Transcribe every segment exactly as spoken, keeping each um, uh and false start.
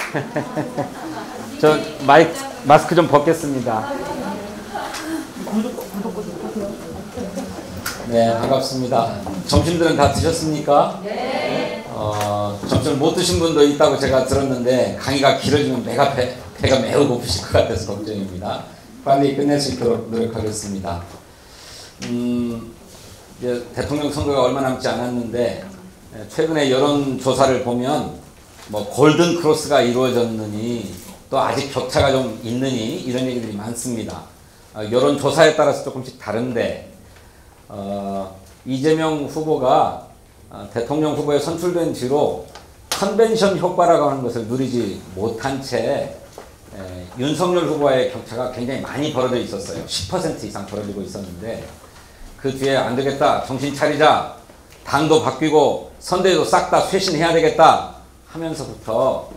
저 마이크, 마스크 좀 벗겠습니다. 네, 반갑습니다. 점심들은 다 드셨습니까? 네. 어, 점심을 못 드신 분도 있다고 제가 들었는데 강의가 길어지면 배가, 배, 배가 매우 고프실 것 같아서 걱정입니다. 빨리 끝낼 수 있도록 노력하겠습니다. 음, 이제 대통령 선거가 얼마 남지 않았는데 최근에 여론조사를 보면 뭐 골든 크로스가 이루어졌느니 또 아직 격차가 좀 있느니 이런 얘기들이 많습니다. 어, 여론조사에 따라서 조금씩 다른데 어, 이재명 후보가 어, 대통령 후보에 선출된 뒤로 컨벤션 효과라고 하는 것을 누리지 못한 채 에, 윤석열 후보와의 격차가 굉장히 많이 벌어져 있었어요. 십 퍼센트 이상 벌어지고 있었는데 그 뒤에 안 되겠다, 정신 차리자, 당도 바뀌고 선대위도 싹 다 쇄신해야 되겠다 하면서부터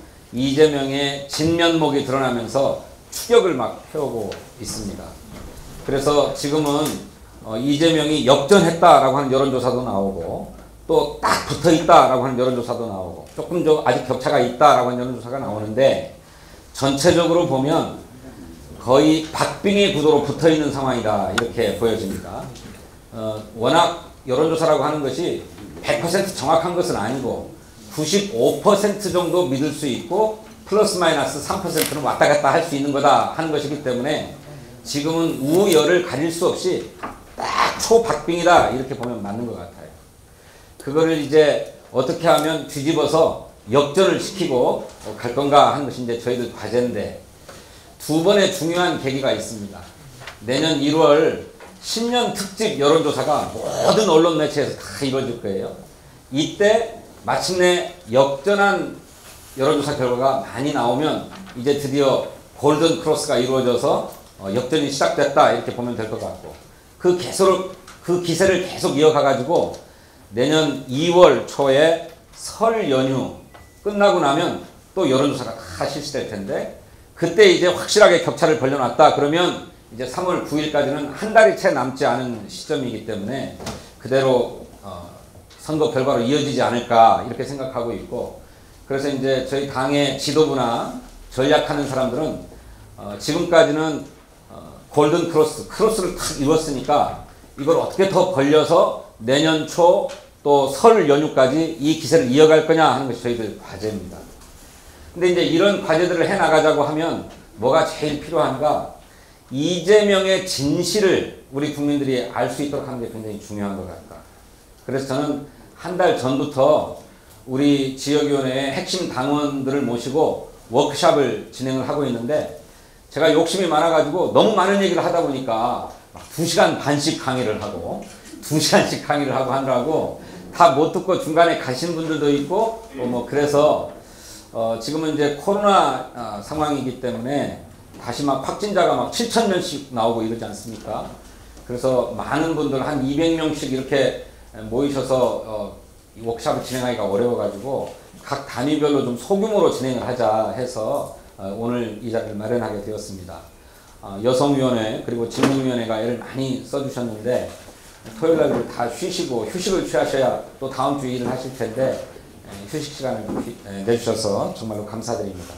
이재명의 진면목이 드러나면서 추격을 막 해오고 있습니다. 그래서 지금은 어, 이재명이 역전했다라고 하는 여론조사도 나오고 또 딱 붙어있다라고 하는 여론조사도 나오고 조금 더 아직 격차가 있다라고 하는 여론조사가 나오는데 전체적으로 보면 거의 박빙의 구도로 붙어있는 상황이다 이렇게 보여집니다. 어, 워낙 여론조사라고 하는 것이 백 퍼센트 정확한 것은 아니고 구십오 퍼센트 정도 믿을 수 있고 플러스 마이너스 삼 퍼센트는 왔다 갔다 할 수 있는 거다 하는 것이기 때문에 지금은 우열을 가릴 수 없이 딱 초박빙이다 이렇게 보면 맞는 것 같아요. 그거를 이제 어떻게 하면 뒤집어서 역전을 시키고 갈 건가 하는 것이 이제 저희들 과제인데 두 번의 중요한 계기가 있습니다. 내년 일월 신년 특집 여론조사가 모든 언론 매체에서 다 이루어질 거예요. 이때 마침내 역전한 여론조사 결과가 많이 나오면 이제 드디어 골든 크로스가 이루어져서 어, 역전이 시작됐다 이렇게 보면 될 것 같고 그 개소를, 그 기세를 계속 이어가 가지고 내년 이월 초에 설 연휴 끝나고 나면 또 여론조사가 다 실시될 텐데 그때 이제 확실하게 격차를 벌려놨다 그러면 이제 삼월 구일까지는 한 달이 채 남지 않은 시점이기 때문에 그대로 어, 선거 결과로 이어지지 않을까 이렇게 생각하고 있고 그래서 이제 저희 당의 지도부나 전략하는 사람들은 어, 지금까지는 어, 골든 크로스, 크로스를 탁 이뤘으니까 이걸 어떻게 더 벌려서 내년 초 또 설 연휴까지 이 기세를 이어갈 거냐 하는 것이 저희들 과제입니다. 근데 이제 이런 과제들을 해 나가자고 하면 뭐가 제일 필요한가? 이재명의 진실을 우리 국민들이 알 수 있도록 하는 게 굉장히 중요한 것 같다. 그래서 저는 한 달 전부터 우리 지역위원회의 핵심 당원들을 모시고 워크숍을 진행을 하고 있는데 제가 욕심이 많아가지고 너무 많은 얘기를 하다 보니까 막 두 시간 반씩 강의를 하고 두 시간씩 강의를 하고 하느라고 다 못 듣고 중간에 가신 분들도 있고 뭐 그래서 어 지금은 이제 코로나 어 상황이기 때문에 다시 막 확진자가 막 칠천 명씩 나오고 이러지 않습니까? 그래서 많은 분들 한 이백 명씩 이렇게 모이셔서 어, 이 워크숍을 진행하기가 어려워가지고 각 단위별로 좀 소규모로 진행을 하자 해서 어, 오늘 이 자리를 마련하게 되었습니다. 어, 여성위원회 그리고 진흥위원회가 애를 많이 써주셨는데 토요일날 다 쉬시고 휴식을 취하셔야 또 다음 주에 일을 하실 텐데 에, 휴식 시간을 에, 내주셔서 정말로 감사드립니다.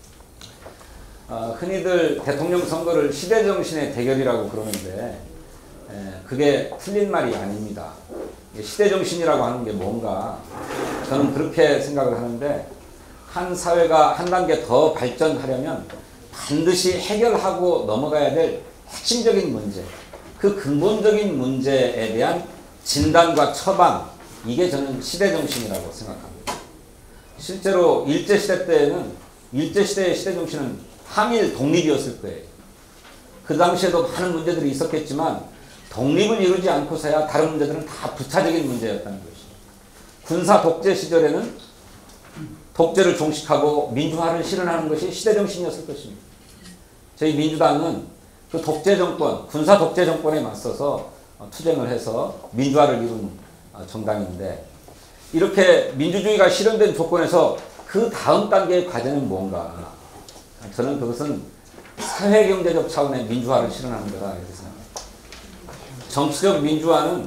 어, 흔히들 대통령 선거를 시대정신의 대결이라고 그러는데 에, 그게 틀린 말이 아닙니다. 시대정신이라고 하는 게 뭔가 저는 그렇게 생각을 하는데 한 사회가 한 단계 더 발전하려면 반드시 해결하고 넘어가야 될 핵심적인 문제 그 근본적인 문제에 대한 진단과 처방 이게 저는 시대정신이라고 생각합니다. 실제로 일제시대 때에는 일제시대의 시대정신은 항일 독립이었을 거예요. 그 당시에도 많은 문제들이 있었겠지만 독립을 이루지 않고서야 다른 문제들은 다 부차적인 문제였다는 것이죠. 군사 독재 시절에는 독재를 종식하고 민주화를 실현하는 것이 시대정신이었을 것입니다. 저희 민주당은 그 독재 정권, 군사 독재 정권에 맞서서 투쟁을 해서 민주화를 이룬 정당인데 이렇게 민주주의가 실현된 조건에서 그 다음 단계의 과제는 뭔가 저는 그것은 사회경제적 차원의 민주화를 실현하는 거다 이렇게 생각합니다. 정치적 민주화는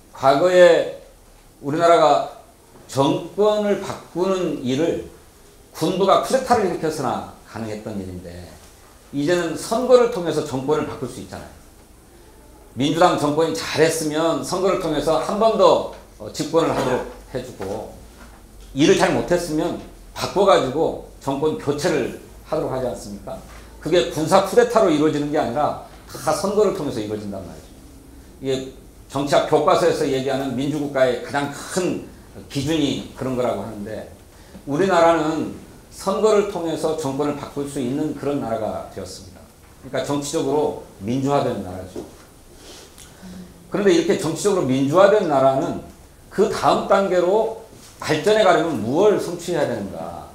과거에 우리나라가 정권을 바꾸는 일을 군부가 쿠데타를 일으켰으나 가능했던 일인데 이제는 선거를 통해서 정권을 바꿀 수 있잖아요. 민주당 정권이 잘했으면 선거를 통해서 한 번 더 집권을 하도록 해주고 일을 잘 못했으면 바꿔가지고 정권 교체를 하도록 하지 않습니까? 그게 군사 쿠데타로 이루어지는 게 아니라 다 선거를 통해서 이루어진단 말이죠. 이게 정치학 교과서에서 얘기하는 민주국가의 가장 큰 기준이 그런 거라고 하는데 우리나라는 선거를 통해서 정권을 바꿀 수 있는 그런 나라가 되었습니다. 그러니까 정치적으로 민주화된 나라죠. 그런데 이렇게 정치적으로 민주화된 나라는 그 다음 단계로 발전해 가려면 무엇을 성취해야 되는가?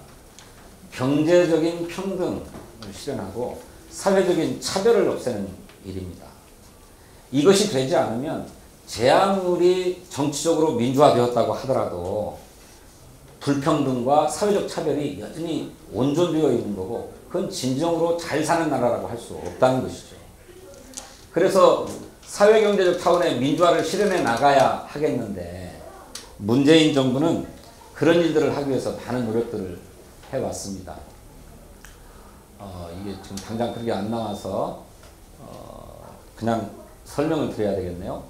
경제적인 평등을 실현하고 사회적인 차별을 없애는 일입니다. 이것이 되지 않으면 제 아무리 정치적으로 민주화되었다고 하더라도 불평등과 사회적 차별이 여전히 온전되어 있는 거고 그건 진정으로 잘 사는 나라라고 할 수 없다는 것이죠. 그래서 사회경제적 차원의 민주화를 실현해 나가야 하겠는데 문재인 정부는 그런 일들을 하기 위해서 많은 노력들을 해왔습니다. 어, 이게 지금 당장 그렇게 안 나와서 어, 그냥 설명을 드려야 되겠네요.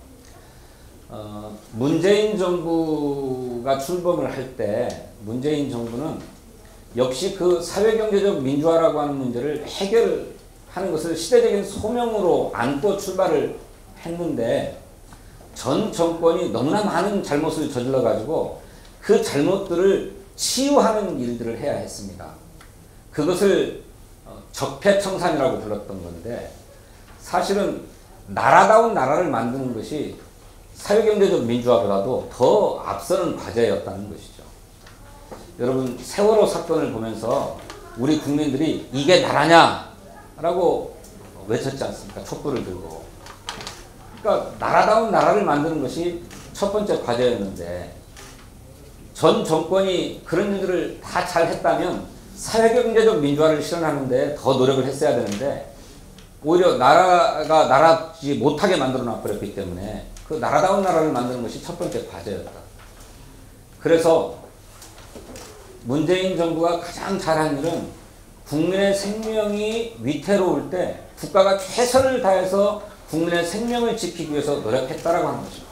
어, 문재인 정부가 출범을 할 때 문재인 정부는 역시 그 사회경제적 민주화라고 하는 문제를 해결하는 것을 시대적인 소명으로 안고 출발을 했는데 전 정권이 너무나 많은 잘못을 저질러 가지고 그 잘못들을 치유하는 일들을 해야 했습니다. 그것을 적폐청산이라고 불렀던 건데 사실은 나라다운 나라를 만드는 것이 사회경제적 민주화보다도 더 앞서는 과제였다는 것이죠. 여러분 세월호 사건을 보면서 우리 국민들이 이게 나라냐라고 외쳤지 않습니까? 촛불을 들고. 그러니까 나라다운 나라를 만드는 것이 첫 번째 과제였는데 전 정권이 그런 일들을 다 잘했다면 사회경제적 민주화를 실현하는데 더 노력을 했어야 되는데 오히려 나라가 나라지 못하게 만들어 놔버렸기 때문에 그 나라다운 나라를 만드는 것이 첫 번째 과제였다. 그래서 문재인 정부가 가장 잘한 일은 국민의 생명이 위태로울 때 국가가 최선을 다해서 국민의 생명을 지키기 위해서 노력했다라고 하는 것입니다.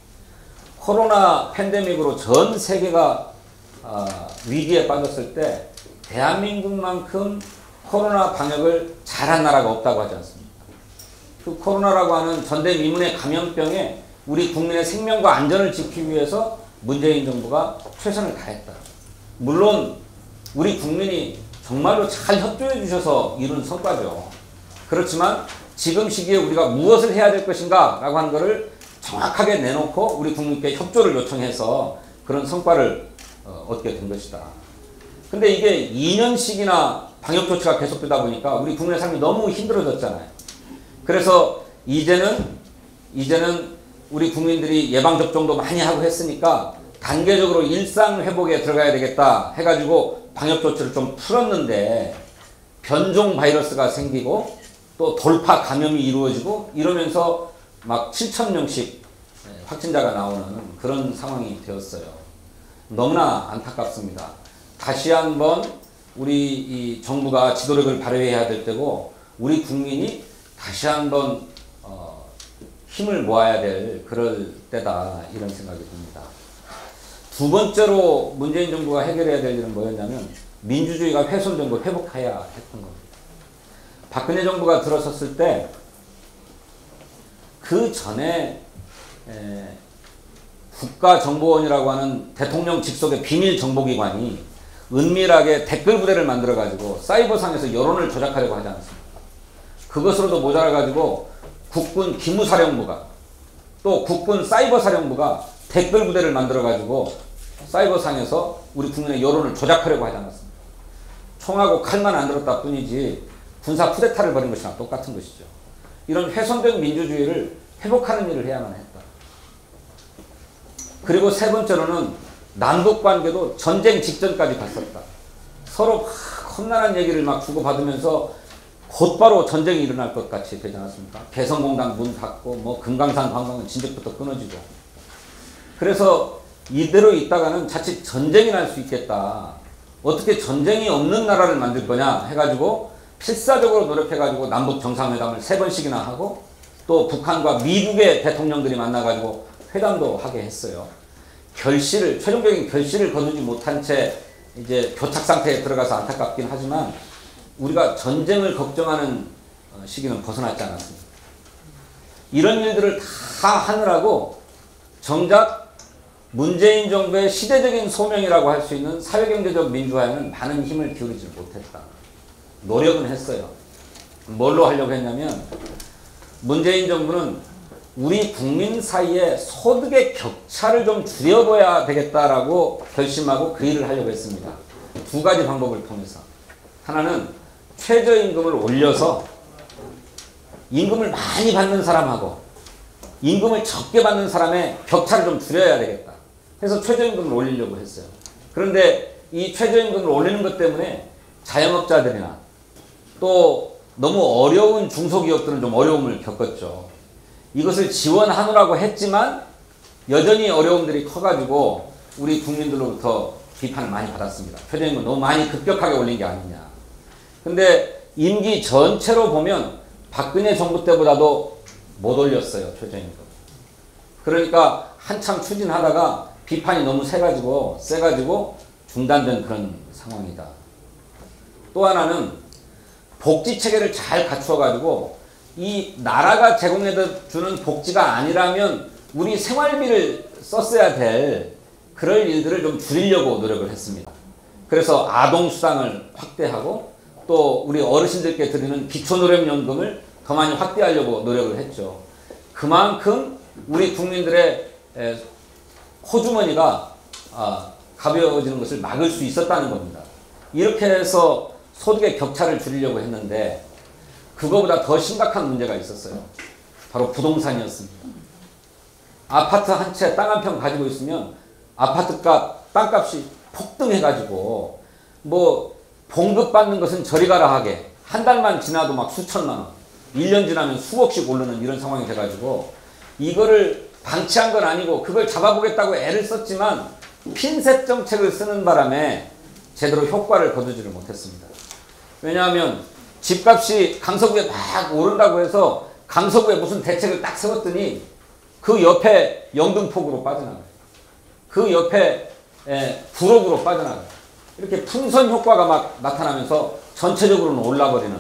코로나 팬데믹으로 전 세계가 어, 위기에 빠졌을 때 대한민국만큼 코로나 방역을 잘한 나라가 없다고 하지 않습니까? 그 코로나라고 하는 전대미문의 감염병에 우리 국민의 생명과 안전을 지키기 위해서 문재인 정부가 최선을 다했다. 물론 우리 국민이 정말로 잘 협조해 주셔서 이룬 성과죠. 그렇지만 지금 시기에 우리가 무엇을 해야 될 것인가 라고 하는 것을 정확하게 내놓고 우리 국민께 협조를 요청해서 그런 성과를 어, 얻게 된 것이다. 근데 이게 이 년씩이나 방역조치가 계속되다 보니까 우리 국민의 삶이 너무 힘들어졌잖아요. 그래서 이제는 이제는 우리 국민들이 예방접종도 많이 하고 했으니까 단계적으로 일상회복에 들어가야 되겠다 해가지고 방역조치를 좀 풀었는데 변종 바이러스가 생기고 또 돌파 감염이 이루어지고 이러면서 막 칠천 명씩 확진자가 나오는 그런 상황이 되었어요. 너무나 안타깝습니다. 다시 한번 우리 이 정부가 지도력을 발휘해야 될 때고 우리 국민이 다시 한번 어 힘을 모아야 될 그럴 때다 이런 생각이 듭니다. 두 번째로 문재인 정부가 해결해야 될 일은 뭐였냐면 민주주의가 훼손된 걸 회복해야 했던 겁니다. 박근혜 정부가 들어섰을 때 그 전에 에, 국가정보원이라고 하는 대통령 직속의 비밀 정보기관이 은밀하게 댓글 부대를 만들어 가지고 사이버상에서 여론을 조작하려고 하지 않습니까? 그것으로도 모자라 가지고 국군 기무사령부가 또 국군 사이버사령부가 댓글 부대를 만들어 가지고 사이버상에서 우리 국민의 여론을 조작하려고 하지 않았습니다. 총하고 칼만 안 들었다 뿐이지 군사 쿠데타를 벌인 것이나 똑같은 것이죠. 이런 훼손된 민주주의를 회복하는 일을 해야만 했다. 그리고 세 번째로는 남북관계도 전쟁 직전까지 갔었다. 서로 막 험난한 얘기를 막 주고받으면서 곧바로 전쟁이 일어날 것 같이 되지 않았습니까? 개성공단 문 닫고 뭐 금강산 관광은 진즉부터 끊어지고. 그래서 이대로 있다가는 자칫 전쟁이 날 수 있겠다. 어떻게 전쟁이 없는 나라를 만들 거냐 해가지고 필사적으로 노력해가지고 남북 정상회담을 세 번씩이나 하고 또 북한과 미국의 대통령들이 만나가지고 회담도 하게 했어요. 결실을, 최종적인 결실을 거두지 못한 채 이제 교착 상태에 들어가서 안타깝긴 하지만 우리가 전쟁을 걱정하는 시기는 벗어났지 않았습니다. 이런 일들을 다 하느라고 정작 문재인 정부의 시대적인 소명이라고 할 수 있는 사회경제적 민주화에는 많은 힘을 기울이지 못했다. 노력은 했어요. 뭘로 하려고 했냐면 문재인 정부는 우리 국민 사이에 소득의 격차를 좀 줄여봐야 되겠다라고 결심하고 그 일을 하려고 했습니다. 두 가지 방법을 통해서. 하나는 최저임금을 올려서 임금을 많이 받는 사람하고 임금을 적게 받는 사람의 격차를 좀 줄여야 되겠다. 해서 최저임금을 올리려고 했어요. 그런데 이 최저임금을 올리는 것 때문에 자영업자들이나 또 너무 어려운 중소기업들은 좀 어려움을 겪었죠. 이것을 지원하느라고 했지만 여전히 어려움들이 커가지고 우리 국민들로부터 비판을 많이 받았습니다. 최저임금 너무 많이 급격하게 올린 게 아니냐. 근데 임기 전체로 보면 박근혜 정부 때보다도 못 올렸어요. 최저임금. 그러니까 한참 추진하다가 비판이 너무 세가지고 세가지고 중단된 그런 상황이다. 또 하나는 복지체계를 잘 갖추어가지고 이 나라가 제공해주는 복지가 아니라면 우리 생활비를 썼어야 될 그럴 일들을 좀 줄이려고 노력을 했습니다. 그래서 아동수당을 확대하고 또 우리 어르신들께 드리는 기초노령연금을 더 많이 확대하려고 노력을 했죠. 그만큼 우리 국민들의 호주머니가 가벼워지는 것을 막을 수 있었다는 겁니다. 이렇게 해서 소득의 격차를 줄이려고 했는데 그거보다 더 심각한 문제가 있었어요. 바로 부동산이었습니다. 아파트 한 채, 땅 한 평 가지고 있으면 아파트값, 땅값이 폭등해가지고 뭐 봉급받는 것은 저리 가라 하게 한 달만 지나도 막 수천만 원, 일 년 지나면 수억씩 오르는 이런 상황이 돼가지고 이거를 방치한 건 아니고 그걸 잡아보겠다고 애를 썼지만 핀셋 정책을 쓰는 바람에 제대로 효과를 거두지를 못했습니다. 왜냐하면 집값이 강서구에 막 오른다고 해서 강서구에 무슨 대책을 딱 세웠더니 그 옆에 영등포구로 빠져나가요. 그 옆에 에, 구로구로 빠져나가요. 이렇게 풍선 효과가 막 나타나면서 전체적으로는 올라버리는.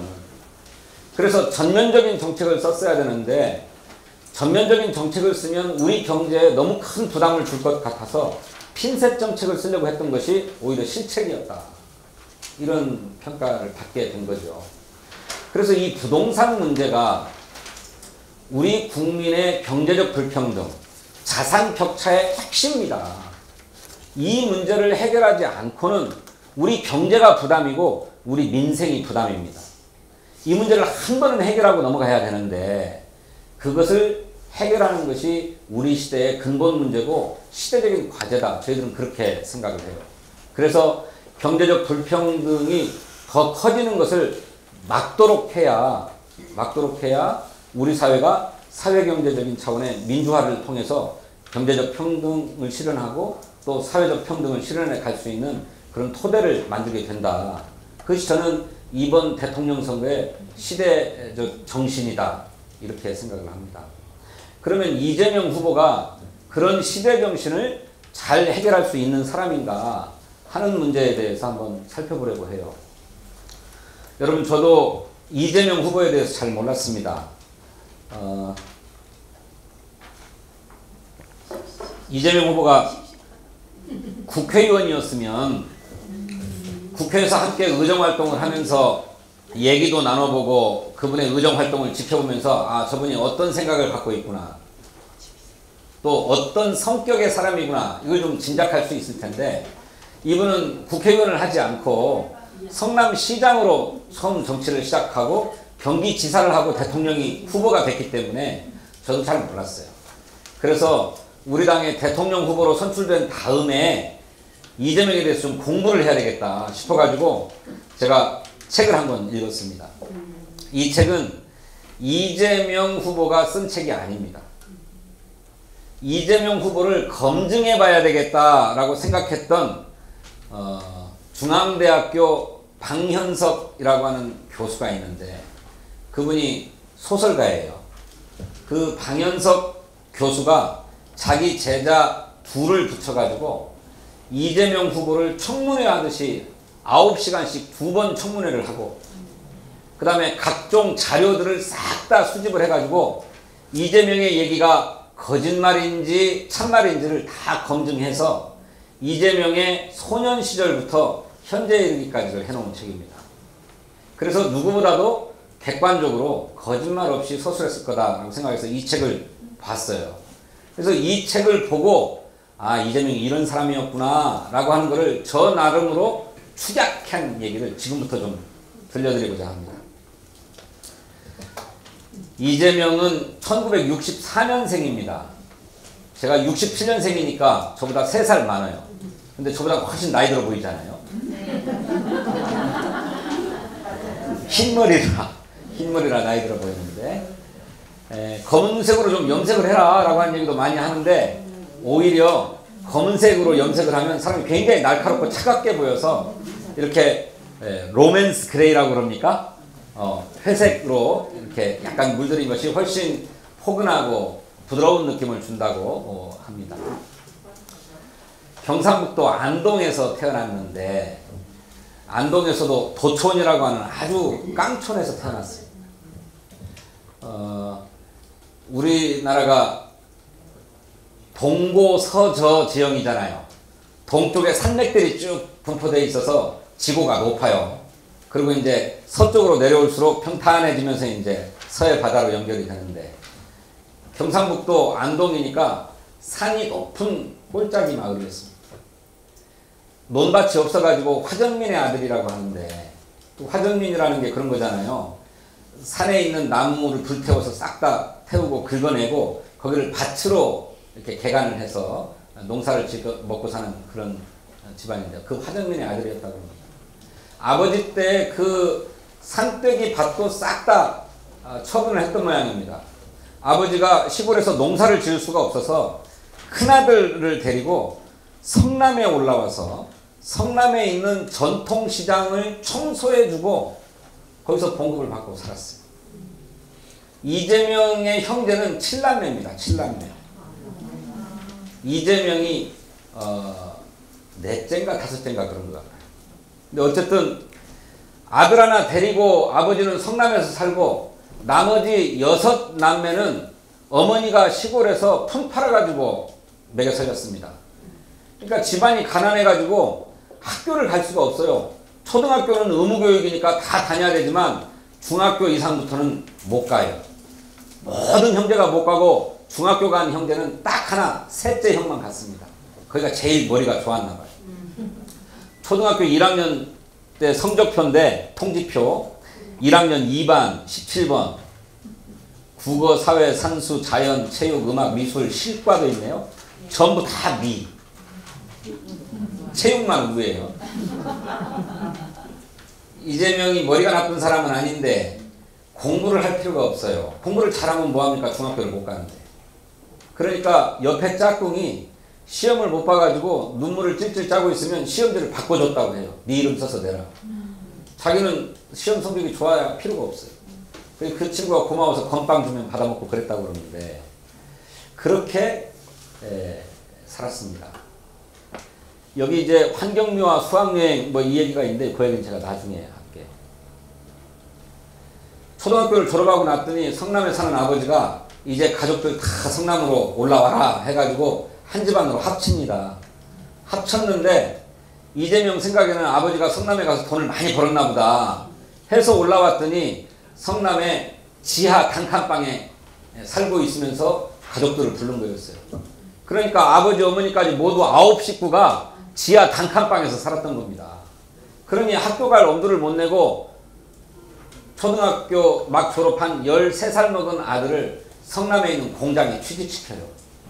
그래서 전면적인 정책을 썼어야 되는데 전면적인 정책을 쓰면 우리 경제에 너무 큰 부담을 줄 것 같아서 핀셋 정책을 쓰려고 했던 것이 오히려 실책이었다. 이런 평가를 받게 된 거죠. 그래서 이 부동산 문제가 우리 국민의 경제적 불평등, 자산 격차의 핵심입니다. 이 문제를 해결하지 않고는 우리 경제가 부담이고 우리 민생이 부담입니다. 이 문제를 한 번은 해결하고 넘어가야 되는데 그것을 해결하는 것이 우리 시대의 근본 문제고 시대적인 과제다. 저희들은 그렇게 생각을 해요. 그래서 경제적 불평등이 더 커지는 것을 막도록 해야 막도록 해야 우리 사회가 사회경제적인 차원의 민주화를 통해서 경제적 평등을 실현하고 또 사회적 평등을 실현해 갈 수 있는 그런 토대를 만들게 된다. 그것이 저는 이번 대통령 선거의 시대적 정신이다. 이렇게 생각을 합니다. 그러면 이재명 후보가 그런 시대 정신을 잘 해결할 수 있는 사람인가 하는 문제에 대해서 한번 살펴보려고 해요. 여러분 저도 이재명 후보에 대해서 잘 몰랐습니다. 어, 이재명 후보가 국회의원이었으면 국회에서 함께 의정활동을 하면서 얘기도 나눠보고 그분의 의정활동을 지켜보면서 아 저분이 어떤 생각을 갖고 있구나 또 어떤 성격의 사람이구나 이걸 좀 짐작할 수 있을 텐데 이분은 국회의원을 하지 않고 성남시장으로 처음 정치를 시작하고 경기지사를 하고 대통령이 후보가 됐기 때문에 저도 잘 몰랐어요. 그래서 우리 당의 대통령 후보로 선출된 다음에 이재명에 대해서 좀 공부를 해야 되겠다 싶어가지고 제가 책을 한권 읽었습니다. 이 책은 이재명 후보가 쓴 책이 아닙니다. 이재명 후보를 검증해 봐야 되겠다라고 생각했던 어, 중앙대학교 방현석이라고 하는 교수가 있는데 그분이 소설가예요. 그 방현석 교수가 자기 제자 둘을 붙여가지고 이재명 후보를 청문회 하듯이 아홉 시간씩 두 번 청문회를 하고 그 다음에 각종 자료들을 싹 다 수집을 해가지고 이재명의 얘기가 거짓말인지 참말인지를 다 검증해서 이재명의 소년 시절부터 현재에 이르기까지를 해놓은 책입니다. 그래서 누구보다도 객관적으로 거짓말 없이 서술했을 거다라고 생각해서 이 책을 봤어요. 그래서 이 책을 보고 아 이재명이 이런 사람이었구나 라고 하는 것을 저 나름으로 축약한 얘기를 지금부터 좀 들려드리고자 합니다. 이재명은 천구백육십사 년생입니다. 제가 육십칠 년생이니까 저보다 세 살 많아요. 근데 저보다 훨씬 나이 들어 보이잖아요. 흰머리라 흰머리라 나이 들어 보이는데 에, 검은색으로 좀 염색을 해라 라고 하는 얘기도 많이 하는데 오히려 검은색으로 염색을 하면 사람이 굉장히 날카롭고 차갑게 보여서 이렇게 에, 로맨스 그레이라고 그럽니까? 어, 회색으로 이렇게 약간 물들인 것이 훨씬 포근하고 부드러운 느낌을 준다고 어, 합니다. 경상북도 안동에서 태어났는데 안동에서도 도촌이라고 하는 아주 깡촌에서 태어났어요. 어, 우리나라가 동고서저 지형이잖아요. 동쪽에 산맥들이 쭉 분포되어 있어서 지구가 높아요. 그리고 이제 서쪽으로 내려올수록 평탄해지면서 이제 서해 바다로 연결이 되는데 경상북도 안동이니까 산이 높은 꼴짜기 마을이었습니다. 논밭이 없어가지고 화전민의 아들이라고 하는데 또 화전민이라는 게 그런 거잖아요. 산에 있는 나무를 불태워서 싹 다 태우고 긁어내고 거기를 밭으로 이렇게 개간을 해서 농사를 지어 먹고 사는 그런 집안인데 그 화전민의 아들이었다고 합니다. 아버지 때 그 산떼기 밭도 싹 다 처분을 했던 모양입니다. 아버지가 시골에서 농사를 지을 수가 없어서 큰아들을 데리고 성남에 올라와서 성남에 있는 전통시장을 청소해주고 거기서 봉급을 받고 살았어요. 이재명의 형제는 칠남매입니다. 칠남매. 이재명이 어, 넷째인가 다섯째인가 그런 것 같아요. 근데 어쨌든 아들 하나 데리고 아버지는 성남에서 살고 나머지 여섯 남매는 어머니가 시골에서 품 팔아가지고 먹여 살렸습니다. 그러니까 집안이 가난해가지고 학교를 갈 수가 없어요. 초등학교는 의무교육이니까 다 다녀야 되지만 중학교 이상부터는 못 가요. 모든 형제가 못 가고 중학교 간 형제는 딱 하나 셋째 형만 갔습니다. 거기가 제일 머리가 좋았나 봐요. 초등학교 일 학년 때 성적표인데 통지표 일 학년 이 반 십칠 번 국어, 사회, 산수, 자연, 체육, 음악, 미술, 실과도 있네요. 전부 다 미. 체육만 우예요. 이재명이 머리가 나쁜 사람은 아닌데 공부를 할 필요가 없어요. 공부를 잘하면 뭐합니까? 중학교를 못 가는데. 그러니까 옆에 짝꿍이 시험을 못 봐가지고 눈물을 찔찔 짜고 있으면 시험지를 바꿔줬다고 해요. 네 이름 써서 내라. 자기는 시험 성적이 좋아야 필요가 없어요. 그래서 그 친구가 고마워서 건빵 주면 받아먹고 그랬다고 그러는데 그렇게 에, 살았습니다. 여기 이제 환경미화 수학여행 뭐 이 얘기가 있는데 그 얘기는 제가 나중에 할게요. 초등학교를 졸업하고 났더니 성남에 사는 아버지가 이제 가족들 다 성남으로 올라와라 해가지고 한 집안으로 합칩니다. 합쳤는데 이재명 생각에는 아버지가 성남에 가서 돈을 많이 벌었나 보다 해서 올라왔더니 성남에 지하 단칸방에 살고 있으면서 가족들을 부른 거였어요. 그러니까 아버지 어머니까지 모두 아홉 식구가 지하 단칸방에서 살았던 겁니다. 그러니 학교 갈 엄두를 못 내고 초등학교 막 졸업한 열세 살 먹은 아들을 성남에 있는 공장에 취직시켜요.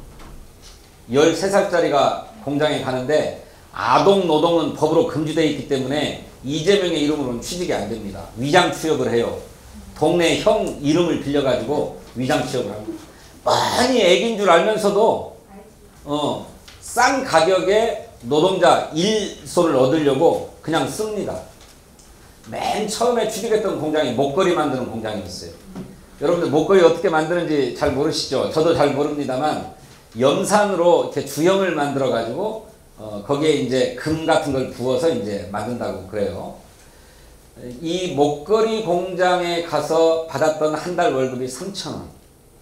열세 살짜리가 공장에 가는데 아동 노동은 법으로 금지되어 있기 때문에 이재명의 이름으로는 취직이 안 됩니다. 위장 취업을 해요. 동네 형 이름을 빌려가지고 위장 취업을 합니다. 뻔히 애기인 줄 알면서도 어, 싼 가격에 노동자 일소를 얻으려고 그냥 씁니다. 맨 처음에 취직했던 공장이 목걸이 만드는 공장이었어요. 여러분들 목걸이 어떻게 만드는지 잘 모르시죠? 저도 잘 모릅니다만 염산으로 이렇게 주형을 만들어 가지고 어, 거기에 이제 금 같은 걸 부어서 이제 만든다고 그래요. 이 목걸이 공장에 가서 받았던 한 달 월급이 삼천 원.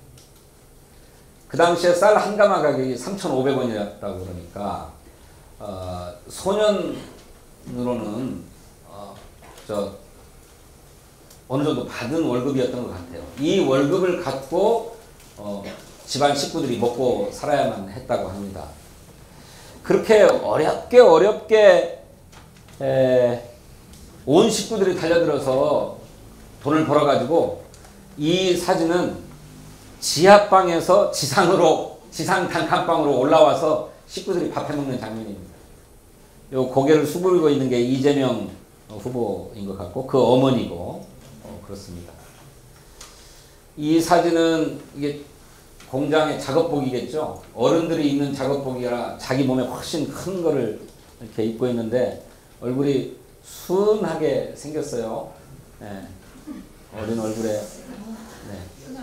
그 당시에 쌀 한 가마 가격이 삼천오백 원이었다고 그러니까 어, 소년으로는 어, 저 어느 정도 받은 월급이었던 것 같아요. 이 월급을 갖고 어, 집안 식구들이 먹고 살아야만 했다고 합니다. 그렇게 어렵게 어렵게 에, 온 식구들이 달려들어서 돈을 벌어가지고 이 사진은 지하방에서 지상으로 지상 단칸방으로 올라와서 식구들이 밥 해먹는 장면입니다. 요 고개를 수그리고 있는 게 이재명 후보인 것 같고 그 어머니고 어, 그렇습니다. 이 사진은 이게 공장의 작업복이겠죠. 어른들이 입는 작업복이라 자기 몸에 훨씬 큰 거를 이렇게 입고 있는데 얼굴이 순하게 생겼어요. 네. 어린 얼굴에. 네.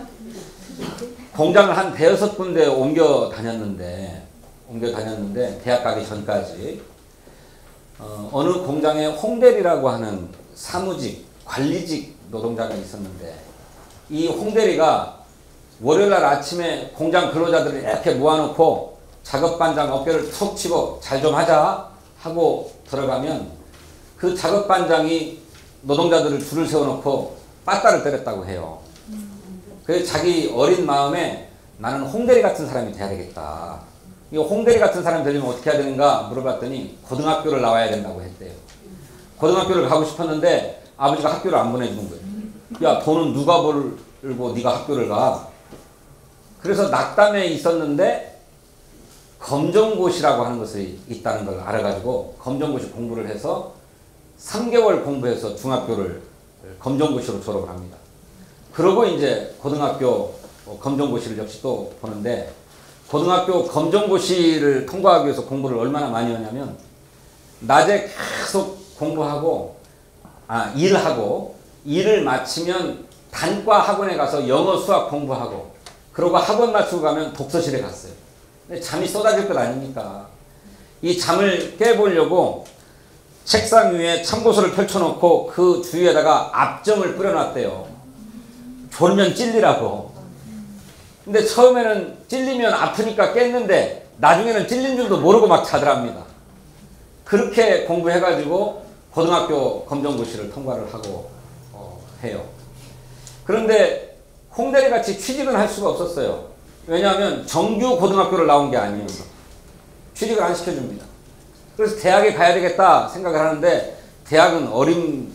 공장을 한 대여섯 군데 옮겨 다녔는데, 옮겨 다녔는데, 대학 가기 전까지, 어, 어느 공장에 홍대리라고 하는 사무직, 관리직 노동자가 있었는데, 이 홍대리가 월요일날 아침에 공장 근로자들을 이렇게 모아놓고 작업반장 어깨를 툭 치고 잘 좀 하자 하고 들어가면 그 작업반장이 노동자들을 줄을 세워놓고 빠따를 때렸다고 해요. 그래서 자기 어린 마음에 나는 홍대리 같은 사람이 돼야 되겠다. 이 홍대리 같은 사람이 되려면 어떻게 해야 되는가 물어봤더니 고등학교를 나와야 된다고 했대요. 고등학교를 가고 싶었는데 아버지가 학교를 안 보내주는 거예요. 야, 돈은 누가 벌고 네가 학교를 가? 그래서 낙담에 있었는데 검정고시라고 하는 것이 있다는 걸 알아가지고 검정고시 공부를 해서 삼 개월 공부해서 중학교를 검정고시로 졸업을 합니다. 그러고 이제 고등학교 검정고시를 역시 또 보는데 고등학교 검정고시를 통과하기 위해서 공부를 얼마나 많이 하냐면 낮에 계속 공부하고 아 일을 하고 일을 마치면 단과 학원에 가서 영어 수학 공부하고 그러고 학원 마치고 가면 독서실에 갔어요. 근데 잠이 쏟아질 것 아닙니까? 이 잠을 깨보려고 책상 위에 참고서를 펼쳐놓고 그 주위에다가 압정을 뿌려놨대요. 졸면 찔리라고. 근데 처음에는 찔리면 아프니까 깼는데 나중에는 찔린 줄도 모르고 막 자더랍니다. 그렇게 공부해가지고 고등학교 검정고시를 통과를 하고 어, 해요. 그런데 홍대리 같이 취직은 할 수가 없었어요. 왜냐하면 정규 고등학교를 나온 게 아니어서 취직을 안 시켜줍니다. 그래서 대학에 가야 되겠다 생각을 하는데 대학은 어린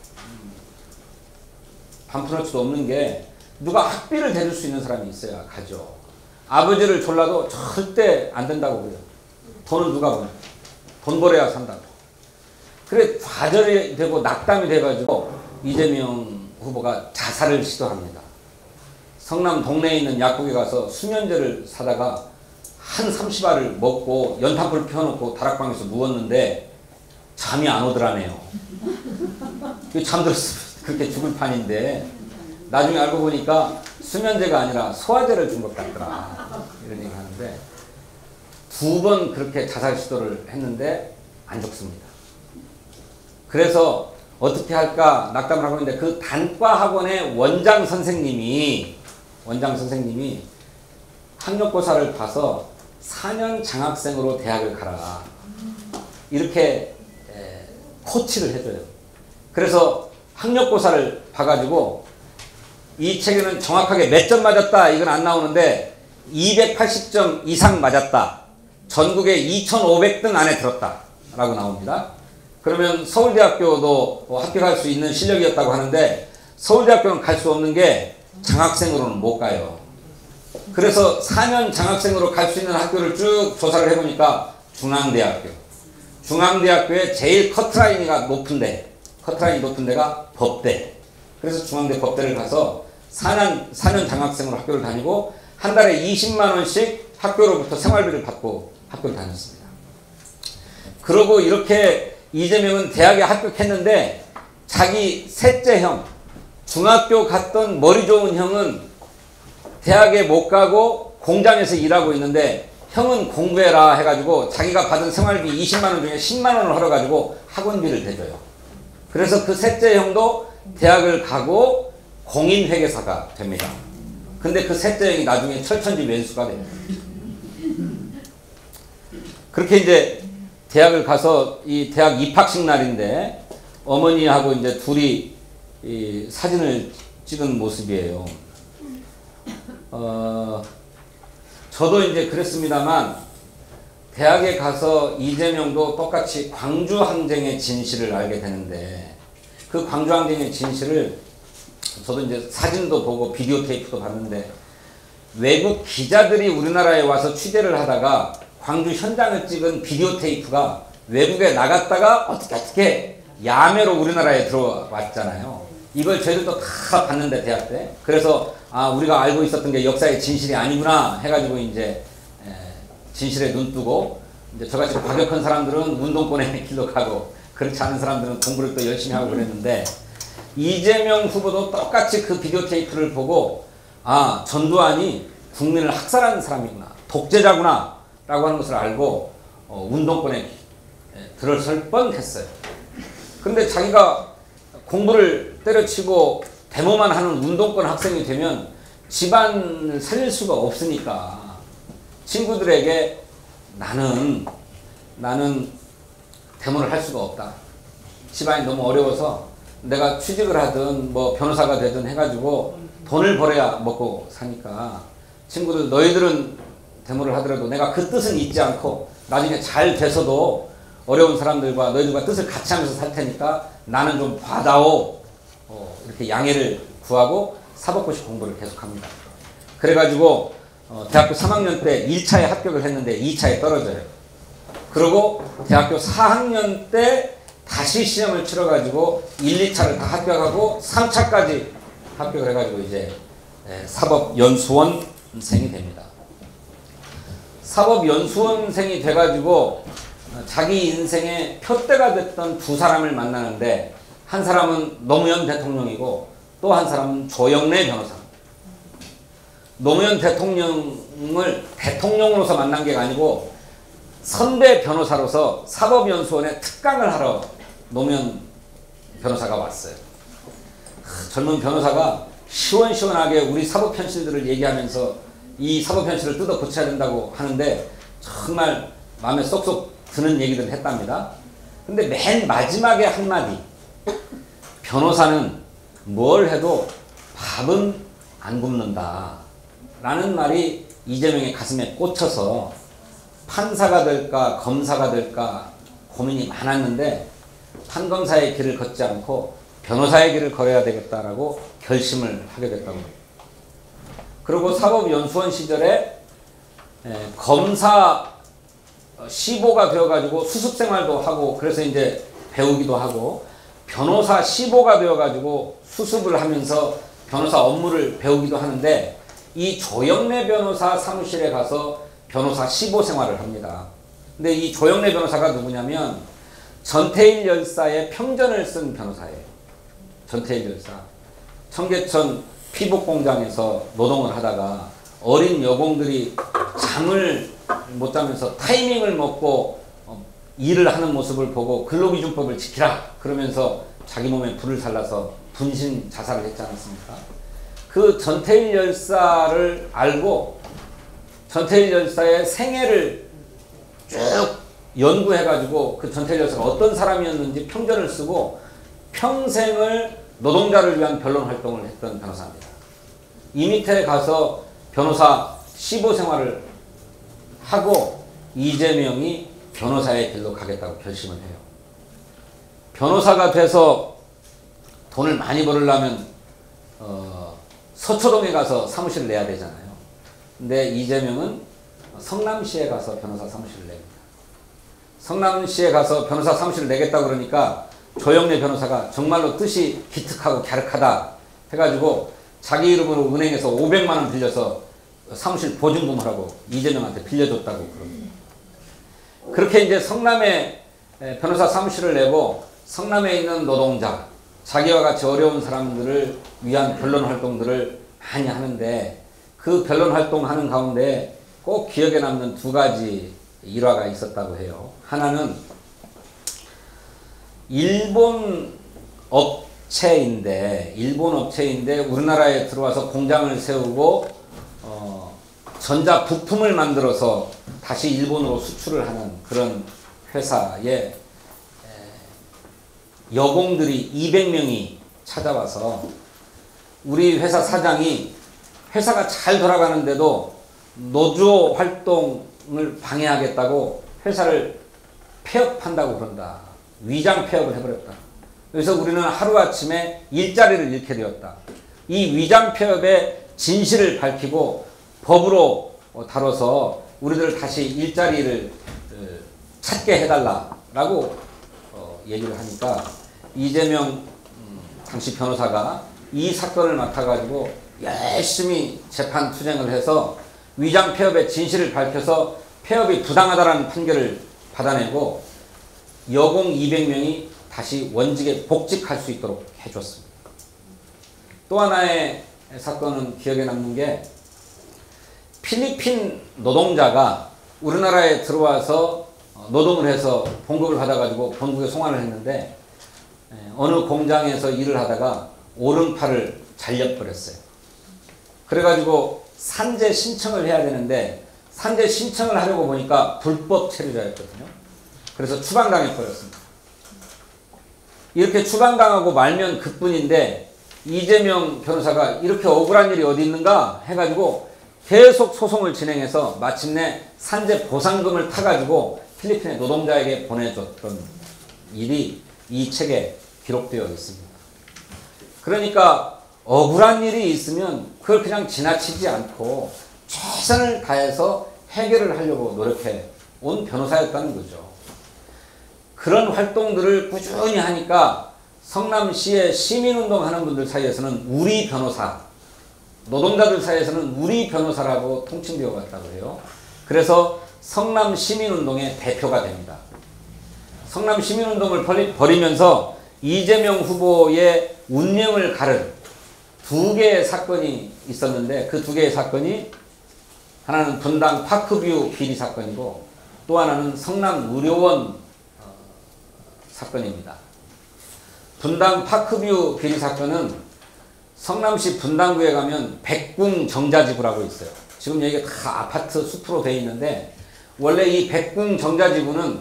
반푼할 수도 없는 게 누가 학비를 대줄 수 있는 사람이 있어야 가죠. 아버지를 졸라도 절대 안 된다고 그래요. 돈은 누가 버냐. 돈 벌어야 산다고. 그래 좌절이 되고 낙담이 돼가지고 이재명 후보가 자살을 시도합니다. 성남 동네에 있는 약국에 가서 수면제를 사다가 한 삼십 알을 먹고 연탄불 펴놓고 다락방에서 누웠는데 잠이 안 오더라네요. 잠들었으면 그렇게 죽을 판인데 나중에 알고 보니까 수면제가 아니라 소화제를 준 것 같더라. 이런 얘기 하는데 두 번 그렇게 자살 시도를 했는데 안 죽습니다. 그래서 어떻게 할까 낙담을 하고 있는데 그 단과 학원의 원장 선생님이 원장 선생님이 학력고사를 봐서 사 년 장학생으로 대학을 가라. 이렇게 에, 코치를 해줘요. 그래서 학력고사를 봐가지고 이 책에는 정확하게 몇 점 맞았다 이건 안 나오는데 이백팔십 점 이상 맞았다. 전국에 이천오백 등 안에 들었다 라고 나옵니다. 그러면 서울대학교도 합격할 수 있는 실력이었다고 하는데 서울대학교는 갈 수 없는 게 장학생으로는 못 가요. 그래서 사 년 장학생으로 갈 수 있는 학교를 쭉 조사를 해보니까 중앙대학교. 중앙대학교의 제일 커트라인이가 높은데, 커트라인이 높은 데가 법대. 그래서 중앙대 법대를 가서 사 년, 사 년 장학생으로 학교를 다니고 한 달에 이십만 원씩 학교로부터 생활비를 받고 학교를 다녔습니다. 그러고 이렇게 이재명은 대학에 합격했는데 자기 셋째 형, 중학교 갔던 머리 좋은 형은 대학에 못 가고 공장에서 일하고 있는데 형은 공부해라 해가지고 자기가 받은 생활비 이십만 원 중에 십만 원을 벌어가지고 학원비를 대줘요. 그래서 그 셋째 형도 대학을 가고 공인회계사가 됩니다. 근데 그 셋째 형이 나중에 철천지 왼수가 돼요. 그렇게 이제 대학을 가서 이 대학 입학식 날인데 어머니하고 이제 둘이 이 사진을 찍은 모습이에요. 어, 저도 이제 그랬습니다만 대학에 가서 이재명도 똑같이 광주 항쟁의 진실을 알게 되는데 그 광주 항쟁의 진실을 저도 이제 사진도 보고 비디오 테이프도 봤는데 외국 기자들이 우리나라에 와서 취재를 하다가 광주 현장을 찍은 비디오 테이프가 외국에 나갔다가 어떻게 어떻게 야매로 우리나라에 들어왔잖아요. 이걸 저희들도 다 봤는데 대학 때. 그래서 아 우리가 알고 있었던 게 역사의 진실이 아니구나 해가지고 이제 에, 진실에 눈 뜨고 이제 저같이 과격한 사람들은 운동권의 길로 가고 그렇지 않은 사람들은 공부를 또 열심히 하고 그랬는데 이재명 후보도 똑같이 그 비디오 테이프를 보고 아 전두환이 국민을 학살하는 사람이구나 독재자구나 라고 하는 것을 알고 어, 운동권에 들어설 뻔했어요. 근데 자기가 공부를 때려치고 데모만 하는 운동권 학생이 되면 집안을 살릴 수가 없으니까 친구들에게 나는 나는 데모를 할 수가 없다. 집안이 너무 어려워서 내가 취직을 하든 뭐 변호사가 되든 해가지고 돈을 벌어야 먹고 사니까 친구들 너희들은 데모를 하더라도 내가 그 뜻은 잊지 않고 나중에 잘 돼서도 어려운 사람들과 너희들과 뜻을 같이 하면서 살 테니까 나는 좀 봐다오. 어, 이렇게 양해를 구하고 사법고시 공부를 계속합니다. 그래가지고 어, 대학교 삼 학년 때 일 차에 합격을 했는데 이 차에 떨어져요. 그리고 대학교 사 학년 때 다시 시험을 치러가지고 일, 이 차를 다 합격하고 삼 차까지 합격을 해가지고 이제 사법연수원생이 됩니다. 사법연수원생이 돼가지고 자기 인생의 표대가 됐던 두 사람을 만나는데 한 사람은 노무현 대통령이고 또 한 사람은 조영래 변호사. 노무현 대통령을 대통령으로서 만난 게 아니고 선배 변호사로서 사법연수원에 특강을 하러 노무현 변호사가 왔어요. 젊은 변호사가 시원시원하게 우리 사법현실들을 얘기하면서 이 사법현실을 뜯어 고쳐야 된다고 하는데 정말 마음에 쏙쏙 드는 얘기들을 했답니다. 근데 맨 마지막에 한마디, 변호사는 뭘 해도 밥은 안 굶는다 라는 말이 이재명의 가슴에 꽂혀서 판사가 될까 검사가 될까 고민이 많았는데 판검사의 길을 걷지 않고 변호사의 길을 걸어야 되겠다라고 결심을 하게 됐다고 합니다. 그리고 사법연수원 시절에 검사 시보가 되어가지고 수습생활도 하고 그래서 이제 배우기도 하고 변호사 시보가 되어가지고 수습을 하면서 변호사 업무를 배우기도 하는데 이 조영래 변호사 사무실에 가서 변호사 시보 생활을 합니다. 근데 이 조영래 변호사가 누구냐면 전태일 열사의 평전을 쓴 변호사예요. 전태일 열사. 청계천 피복공장에서 노동을 하다가 어린 여공들이 잠을 못 자면서 타이밍을 먹고 어, 일을 하는 모습을 보고 근로기준법을 지키라 그러면서 자기 몸에 불을 살라서 분신 자살을 했지 않았습니까? 그 전태일 열사를 알고 전태일 열사의 생애를 쭉 연구해가지고 그 전태일 열사가 어떤 사람이었는지 평전을 쓰고 평생을 노동자를 위한 변론 활동을 했던 변호사입니다. 이 밑에 가서 변호사 시보 생활을 하고 이재명이 변호사의 길로 가겠다고 결심을 해요. 변호사가 돼서 돈을 많이 벌으려면 어, 서초동에 가서 사무실을 내야 되잖아요. 근데 이재명은 성남시에 가서 변호사 사무실을 냅니다. 성남시에 가서 변호사 사무실을 내겠다고 그러니까 조영래 변호사가 정말로 뜻이 기특하고 갸륵하다 해가지고 자기 이름으로 은행에서 오백만 원 빌려서 사무실 보증금을 하고 이재명한테 빌려줬다고 그럽니다. 그렇게 이제 성남에 변호사 사무실을 내고 성남에 있는 노동자, 자기와 같이 어려운 사람들을 위한 변론 활동들을 많이 하는데 그 변론 활동하는 가운데 꼭 기억에 남는 두 가지 일화가 있었다고 해요. 하나는 일본 업체인데 일본 업체인데 우리나라에 들어와서 공장을 세우고 어, 전자 부품을 만들어서 다시 일본으로 수출을 하는 그런 회사에 여공들이 이백 명이 찾아와서 우리 회사 사장이 회사가 잘 돌아가는데도 노조 활동을 방해하겠다고 회사를 폐업한다고 그런다. 위장 폐업을 해버렸다. 그래서 우리는 하루아침에 일자리를 잃게 되었다. 이 위장 폐업의 진실을 밝히고 법으로 다뤄서 우리들을 다시 일자리를 찾게 해달라라고 얘기를 하니까 이재명 당시 변호사가 이 사건을 맡아가지고 열심히 재판 투쟁을 해서 위장 폐업의 진실을 밝혀서 폐업이 부당하다라는 판결을 받아내고 여공 이백 명이 다시 원직에 복직할 수 있도록 해줬습니다. 또 하나의 사건은 기억에 남는 게 필리핀 노동자가 우리나라에 들어와서 노동을 해서 봉급을 받아가지고 본국에 송환을 했는데 어느 공장에서 일을 하다가 오른팔을 잘려버렸어요. 그래가지고 산재 신청을 해야 되는데 산재 신청을 하려고 보니까 불법 체류자였거든요. 그래서 추방당해버렸습니다. 이렇게 추방당하고 말면 그뿐인데 이재명 변호사가 이렇게 억울한 일이 어디 있는가 해가지고 계속 소송을 진행해서 마침내 산재 보상금을 타가지고 필리핀의 노동자에게 보내줬던 일이 이 책에 기록되어 있습니다. 그러니까 억울한 일이 있으면 그걸 그냥 지나치지 않고 최선을 다해서 해결을 하려고 노력해 온 변호사였다는 거죠. 그런 활동들을 꾸준히 하니까 성남시의 시민운동 하는 분들 사이에서는 우리 변호사, 노동자들 사이에서는 우리 변호사라고 통칭되어 왔다고 해요. 그래서 성남 시민운동의 대표가 됩니다. 성남 시민운동을 벌이면서 이재명 후보의 운명을 가른 두 개의 사건이 있었는데 그 두 개의 사건이 하나는 분당 파크뷰 비리 사건이고 또 하나는 성남 의료원 사건입니다. 분당 파크뷰 비리 사건은 성남시 분당구에 가면 백궁 정자지구라고 있어요. 지금 여기가 다 아파트 숲으로 되어 있는데 원래 이 백궁 정자지구는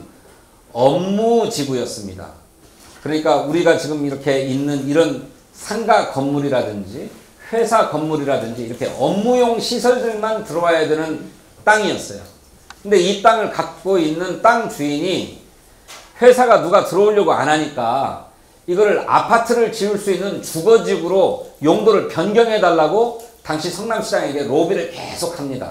업무지구였습니다. 그러니까 우리가 지금 이렇게 있는 이런 상가 건물이라든지 회사 건물이라든지 이렇게 업무용 시설들만 들어와야 되는 땅이었어요. 근데 이 땅을 갖고 있는 땅 주인이 회사가 누가 들어오려고 안 하니까 이거를 아파트를 지을 수 있는 주거지구로 용도를 변경해 달라고 당시 성남시장에게 로비를 계속 합니다.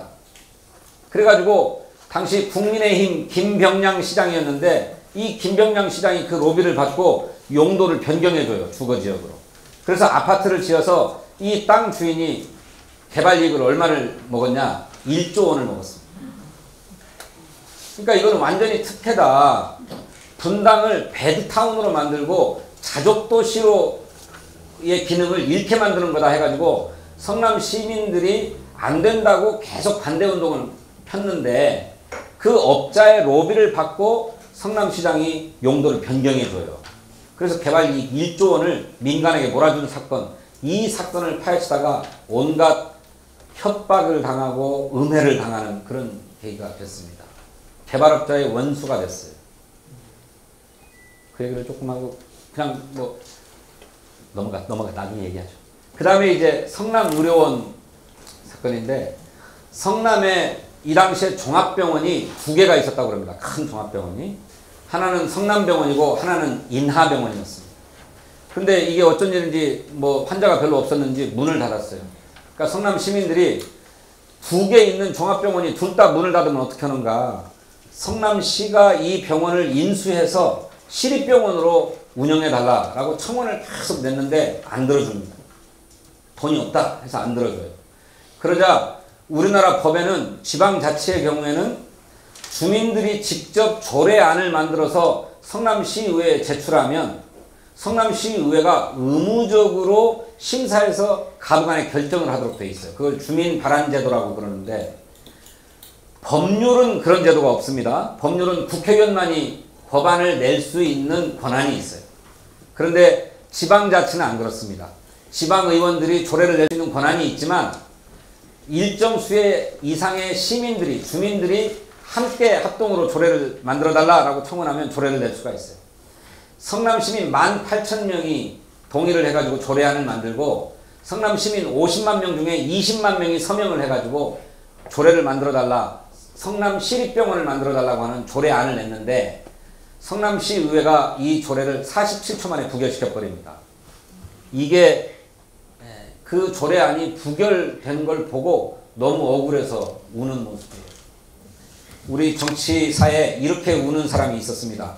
그래가지고 당시 국민의힘 김병량 시장이었는데 이 김병량 시장이 그 로비를 받고 용도를 변경해줘요. 주거지역으로. 그래서 아파트를 지어서 이 땅 주인이 개발이익을 얼마를 먹었냐? 일조 원을 먹었습니다. 그러니까 이거는 완전히 특혜다. 분당을 배드타운으로 만들고 자족도시로의 기능을 잃게 만드는 거다 해가지고 성남 시민들이 안 된다고 계속 반대운동을 폈는데 그 업자의 로비를 받고 성남시장이 용도를 변경해줘요. 그래서 개발이익 일조 원을 민간에게 몰아준 사건, 이 사건을 파헤치다가 온갖 협박을 당하고 음해를 당하는 그런 계기가 됐습니다. 개발업자의 원수가 됐어요. 그 얘기를 조금 하고 그냥 뭐 넘어가 넘어가 나중에 얘기하죠. 그 다음에 이제 성남 의료원 사건인데 성남에 이 당시에 종합병원이 두 개가 있었다고 합니다. 큰 종합병원이. 하나는 성남병원이고 하나는 인하병원이었습니다. 근데 이게 어쩐 일인지 뭐 환자가 별로 없었는지 문을 닫았어요. 그러니까 성남 시민들이 두 개 있는 종합병원이 둘 다 문을 닫으면 어떻게 하는가. 성남시가 이 병원을 인수해서 시립병원으로 운영해달라라고 청원을 계속 냈는데 안 들어줍니다. 돈이 없다 해서 안 들어줘요. 그러자 우리나라 법에는 지방자치의 경우에는 주민들이 직접 조례안을 만들어서 성남시의회에 제출하면 성남시의회가 의무적으로 심사해서 가부간에 결정을 하도록 되어 있어요. 그걸 주민발안제도라고 그러는데, 법률은 그런 제도가 없습니다. 법률은 국회의원만이 법안을 낼 수 있는 권한이 있어요. 그런데 지방자치는 안 그렇습니다. 지방의원들이 조례를 낼 수 있는 권한이 있지만 일정 수의 이상의 시민들이, 주민들이 함께 합동으로 조례를 만들어달라고 청원하면 조례를 낼 수가 있어요. 성남시민 만 팔천 명이 동의를 해가지고 조례안을 만들고, 성남시민 오십만 명 중에 이십만 명이 서명을 해가지고 조례를 만들어달라, 성남시립병원을 만들어달라고 하는 조례안을 냈는데, 성남시의회가 이 조례를 사십칠 초 만에 부결시켜버립니다. 이게 그 조례안이 부결된 걸 보고 너무 억울해서 우는 모습이에요. 우리 정치사에 이렇게 우는 사람이 있었습니다.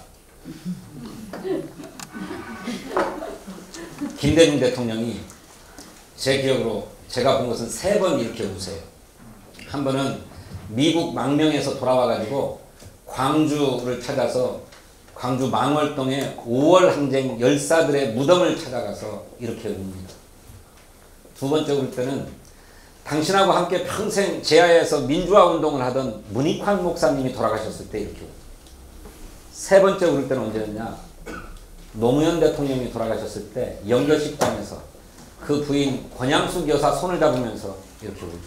김대중 대통령이 제 기억으로 제가 본 것은 세 번 이렇게 우세요. 한 번은 미국 망명에서 돌아와가지고 광주를 찾아서 광주 망월동의 오월 항쟁 열사들의 무덤을 찾아가서 이렇게 웁니다. 두 번째 울 때는 당신하고 함께 평생 제야에서 민주화 운동을 하던 문익환 목사님이 돌아가셨을 때 이렇게 웁니다. 세 번째 울 때는 언제였냐? 노무현 대통령이 돌아가셨을 때 영결식장에서 그 부인 권양숙 여사 손을 잡으면서 이렇게 울죠.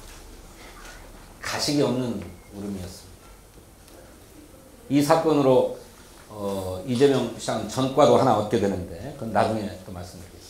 가식이 없는 울음이었습니다. 이 사건으로 어, 이재명 시장은 전과도 하나 얻게 되는데 그건 나중에 또 말씀드리겠습니다.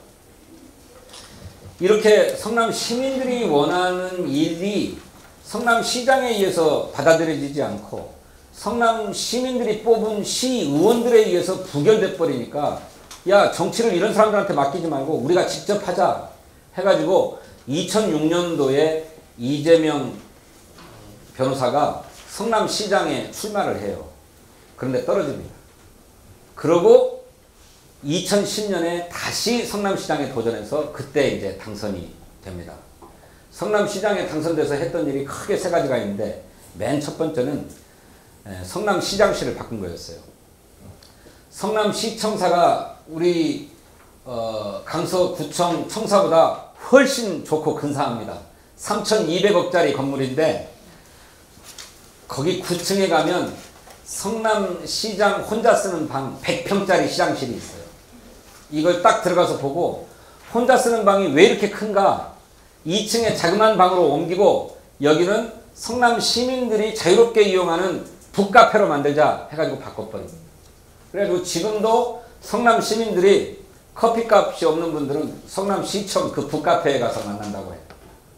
이렇게 성남 시민들이 원하는 일이 성남시장에 의해서 받아들여지지 않고 성남 시민들이 뽑은 시의원들에 의해서 부결돼 버리니까, 야, 정치를 이런 사람들한테 맡기지 말고 우리가 직접 하자 해가지고 이천육 년도에 이재명 변호사가 성남시장에 출마를 해요. 그런데 떨어집니다. 그러고 이천십 년에 다시 성남시장에 도전해서 그때 이제 당선이 됩니다. 성남시장에 당선돼서 했던 일이 크게 세 가지가 있는데, 맨 첫 번째는 성남시장실을 바꾼 거였어요. 성남시청사가 우리 어, 강서구청 청사보다 훨씬 좋고 근사합니다. 삼천이백억짜리 건물인데 거기 구 층에 가면 성남시장 혼자 쓰는 방 백 평짜리 시장실이 있어요. 이걸 딱 들어가서 보고 혼자 쓰는 방이 왜 이렇게 큰가? 이 층에 자그마한 방으로 옮기고 여기는 성남 시민들이 자유롭게 이용하는 북카페로 만들자 해가지고 바꿔버립니다. 그래가지고 지금도 성남 시민들이 커피값이 없는 분들은 성남시청 그 북카페에 가서 만난다고 해요.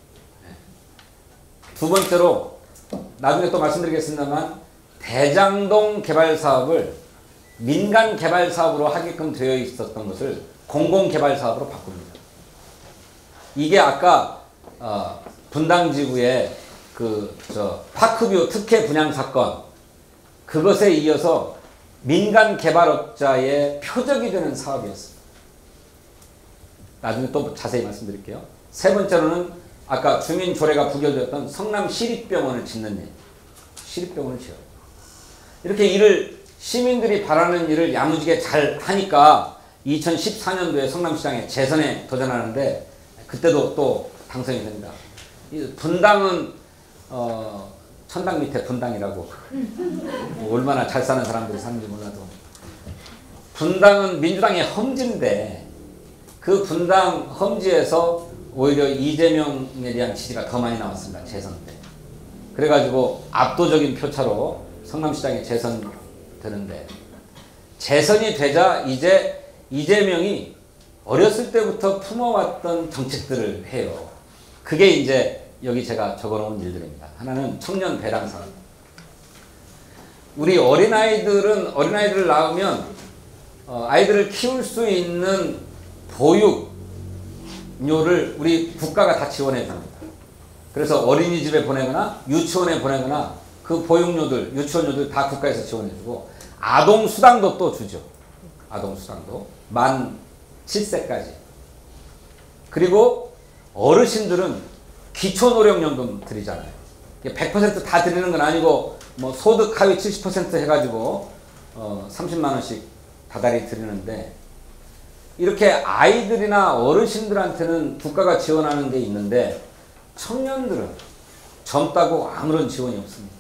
두 번째로 나중에 또 말씀드리겠습니다만, 대장동 개발 사업을 민간 개발 사업으로 하게끔 되어 있었던 것을 공공 개발 사업으로 바꿉니다. 이게 아까 어, 분당지구의 그 저 파크뷰 특혜 분양 사건, 그것에 이어서 민간 개발업자의 표적이 되는 사업이었습니다. 나중에 또 자세히 말씀드릴게요. 세 번째로는 아까 주민조례가 부결되었던 성남시립병원을 짓는 일. 시립병원을 지어요. 이렇게 일을, 시민들이 바라는 일을 야무지게 잘 하니까 이천십사 년도에 성남시장에 재선에 도전하는데 그때도 또 당선이 됩니다. 분당은 어, 천당 밑에 분당이라고, 얼마나 잘 사는 사람들이 사는지 몰라도, 분당은 민주당의 험지인데 그 분당 험지에서 오히려 이재명에 대한 지지가 더 많이 나왔습니다. 재선 때. 그래가지고 압도적인 표차로 성남시장에 재선되는데, 재선이 되자 이제 이재명이 어렸을 때부터 품어왔던 정책들을 해요. 그게 이제 여기 제가 적어놓은 일들입니다. 하나는 청년 배당 사업. 우리 어린아이들은, 어린아이들을 낳으면 어, 아이들을 키울 수 있는 보육료를 우리 국가가 다 지원해 줍니다. 그래서 어린이집에 보내거나 유치원에 보내거나 그 보육료들, 유치원료들 다 국가에서 지원해 주고, 아동수당도 또 주죠. 아동수당도 만 칠 세까지. 그리고 어르신들은 기초노령연금 드리잖아요. 백 퍼센트 다 드리는 건 아니고 뭐 소득 하위 칠십 퍼센트 해가지고 어 삼십만 원씩 다달이 드리는데, 이렇게 아이들이나 어르신들한테는 국가가 지원하는 게 있는데 청년들은 젊다고 아무런 지원이 없습니다.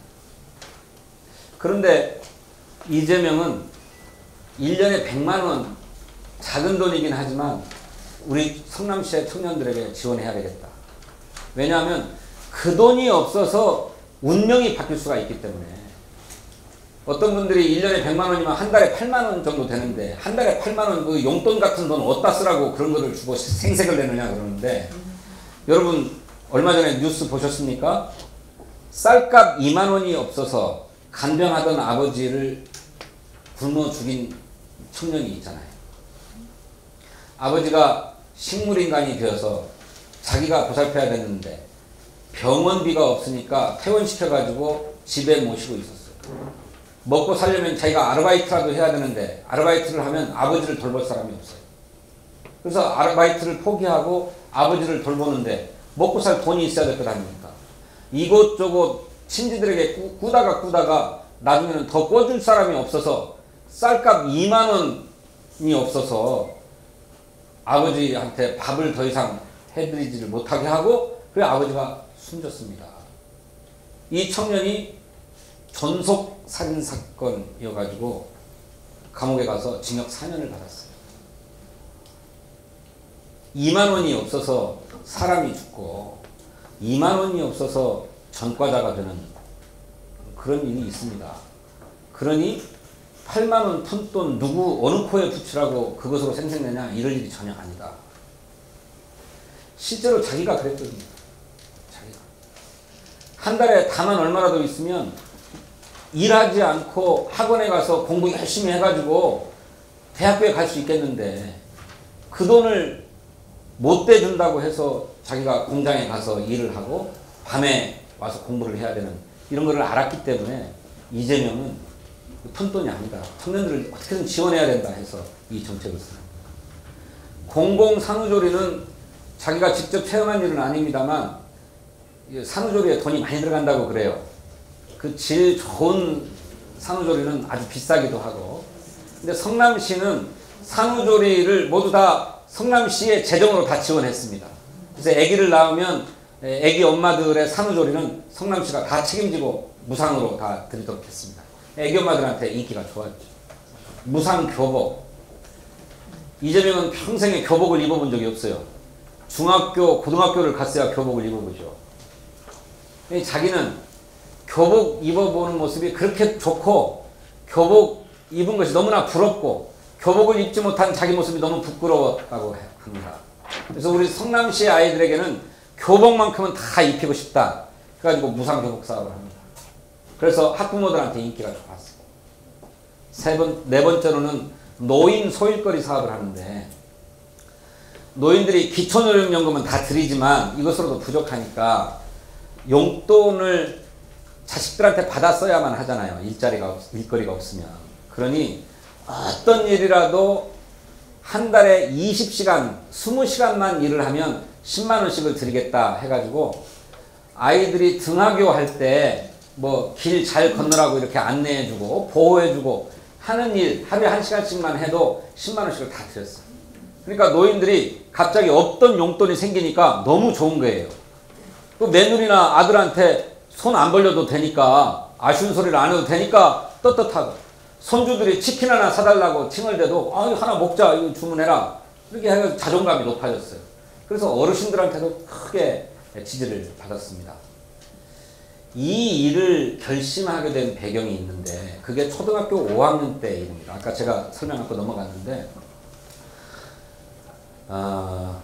그런데 이재명은 일 년에 백만 원, 작은 돈이긴 하지만 우리 성남시의 청년들에게 지원해야 되겠다. 왜냐하면 그 돈이 없어서 운명이 바뀔 수가 있기 때문에. 어떤 분들이 일 년에 백만 원이면 한 달에 팔만 원 정도 되는데, 한 달에 팔만 원 그 용돈 같은 돈 어디다 쓰라고 그런 거를 주고 생색을 내느냐 그러는데, 여러분 얼마 전에 뉴스 보셨습니까? 쌀값 이만 원이 없어서 간병하던 아버지를 굶어 죽인 청년이 있잖아요. 아버지가 식물인간이 되어서 자기가 보살펴야 됐는데 병원비가 없으니까 퇴원시켜가지고 집에 모시고 있었어요. 먹고 살려면 자기가 아르바이트라도 해야 되는데 아르바이트를 하면 아버지를 돌볼 사람이 없어요. 그래서 아르바이트를 포기하고 아버지를 돌보는데 먹고 살 돈이 있어야 될 거 아닙니까? 이곳저곳 친지들에게 꾸, 꾸다가 꾸다가 나중에는 더 꿔줄 사람이 없어서 쌀값 이만 원이 없어서 아버지한테 밥을 더 이상 해드리지를 못하게 하고, 그래 아버지가 숨졌습니다. 이 청년이 존속 살인 사건이어가지고 감옥에 가서 징역 사 년을 받았어요. 이만 원이 없어서 사람이 죽고 이만 원이 없어서 전과자가 되는 그런 일이 있습니다. 그러니 팔만 원 푼돈 누구 어느 코에 붙이라고 그것으로 생색내냐, 이럴 일이 전혀 아니다. 실제로 자기가 그랬거든요. 자기가 한 달에 다만 얼마라도 있으면 일하지 않고 학원에 가서 공부 열심히 해가지고 대학교에 갈 수 있겠는데, 그 돈을 못 대준다고 해서 자기가 공장에 가서 일을 하고 밤에 와서 공부를 해야 되는 이런 거를 알았기 때문에 이재명은 푼돈이 아니다. 청년들을 어떻게든 지원해야 된다 해서 이 정책을 쓰는 겁니다. 공공산후조리는 자기가 직접 체험한 일은 아닙니다만 산후조리에 돈이 많이 들어간다고 그래요. 그 질 좋은 산후조리는 아주 비싸기도 하고. 근데 성남시는 산후조리를 모두 다 성남시의 재정으로 다 지원했습니다. 그래서 아기를 낳으면 아기 엄마들의 산후조리는 성남시가 다 책임지고 무상으로 다 드리도록 했습니다. 아기 엄마들한테 인기가 좋았죠. 무상 교복. 이재명은 평생에 교복을 입어본 적이 없어요. 중학교, 고등학교를 갔어야 교복을 입어보죠. 자기는 교복 입어보는 모습이 그렇게 좋고 교복 입은 것이 너무나 부럽고 교복을 입지 못한 자기 모습이 너무 부끄러웠다고 합니다. 그래서 우리 성남시 아이들에게는 교복만큼은 다 입히고 싶다. 그래가지고 무상 교복 사업을 합니다. 그래서 학부모들한테 인기가 좋았어요. 세 번, 네 번째로는 노인 소일거리 사업을 하는데, 노인들이 기초노령연금은 다 드리지만 이것으로도 부족하니까 용돈을 자식들한테 받아 써야만 하잖아요. 일자리가, 일거리가 없으면. 그러니 어떤 일이라도 한 달에 이십 시간, 이십 시간만 일을 하면 십만 원씩을 드리겠다 해가지고 아이들이 등하교 할 때 뭐 길 잘 건너라고 이렇게 안내해주고 보호해주고 하는 일 하루에 한 시간씩만 해도 십만 원씩을 다 드렸어요. 그러니까 노인들이 갑자기 없던 용돈이 생기니까 너무 좋은 거예요. 또 며느리나 아들한테 손 안 벌려도 되니까, 아쉬운 소리를 안 해도 되니까 떳떳하고, 손주들이 치킨 하나 사달라고 칭얼대도 아, 이거 하나 먹자, 이거 주문해라, 이렇게 해서 자존감이 높아졌어요. 그래서 어르신들한테도 크게 지지를 받았습니다. 이 일을 결심하게 된 배경이 있는데, 그게 초등학교 오 학년 때 일입니다. 아까 제가 설명하고 넘어갔는데, 어,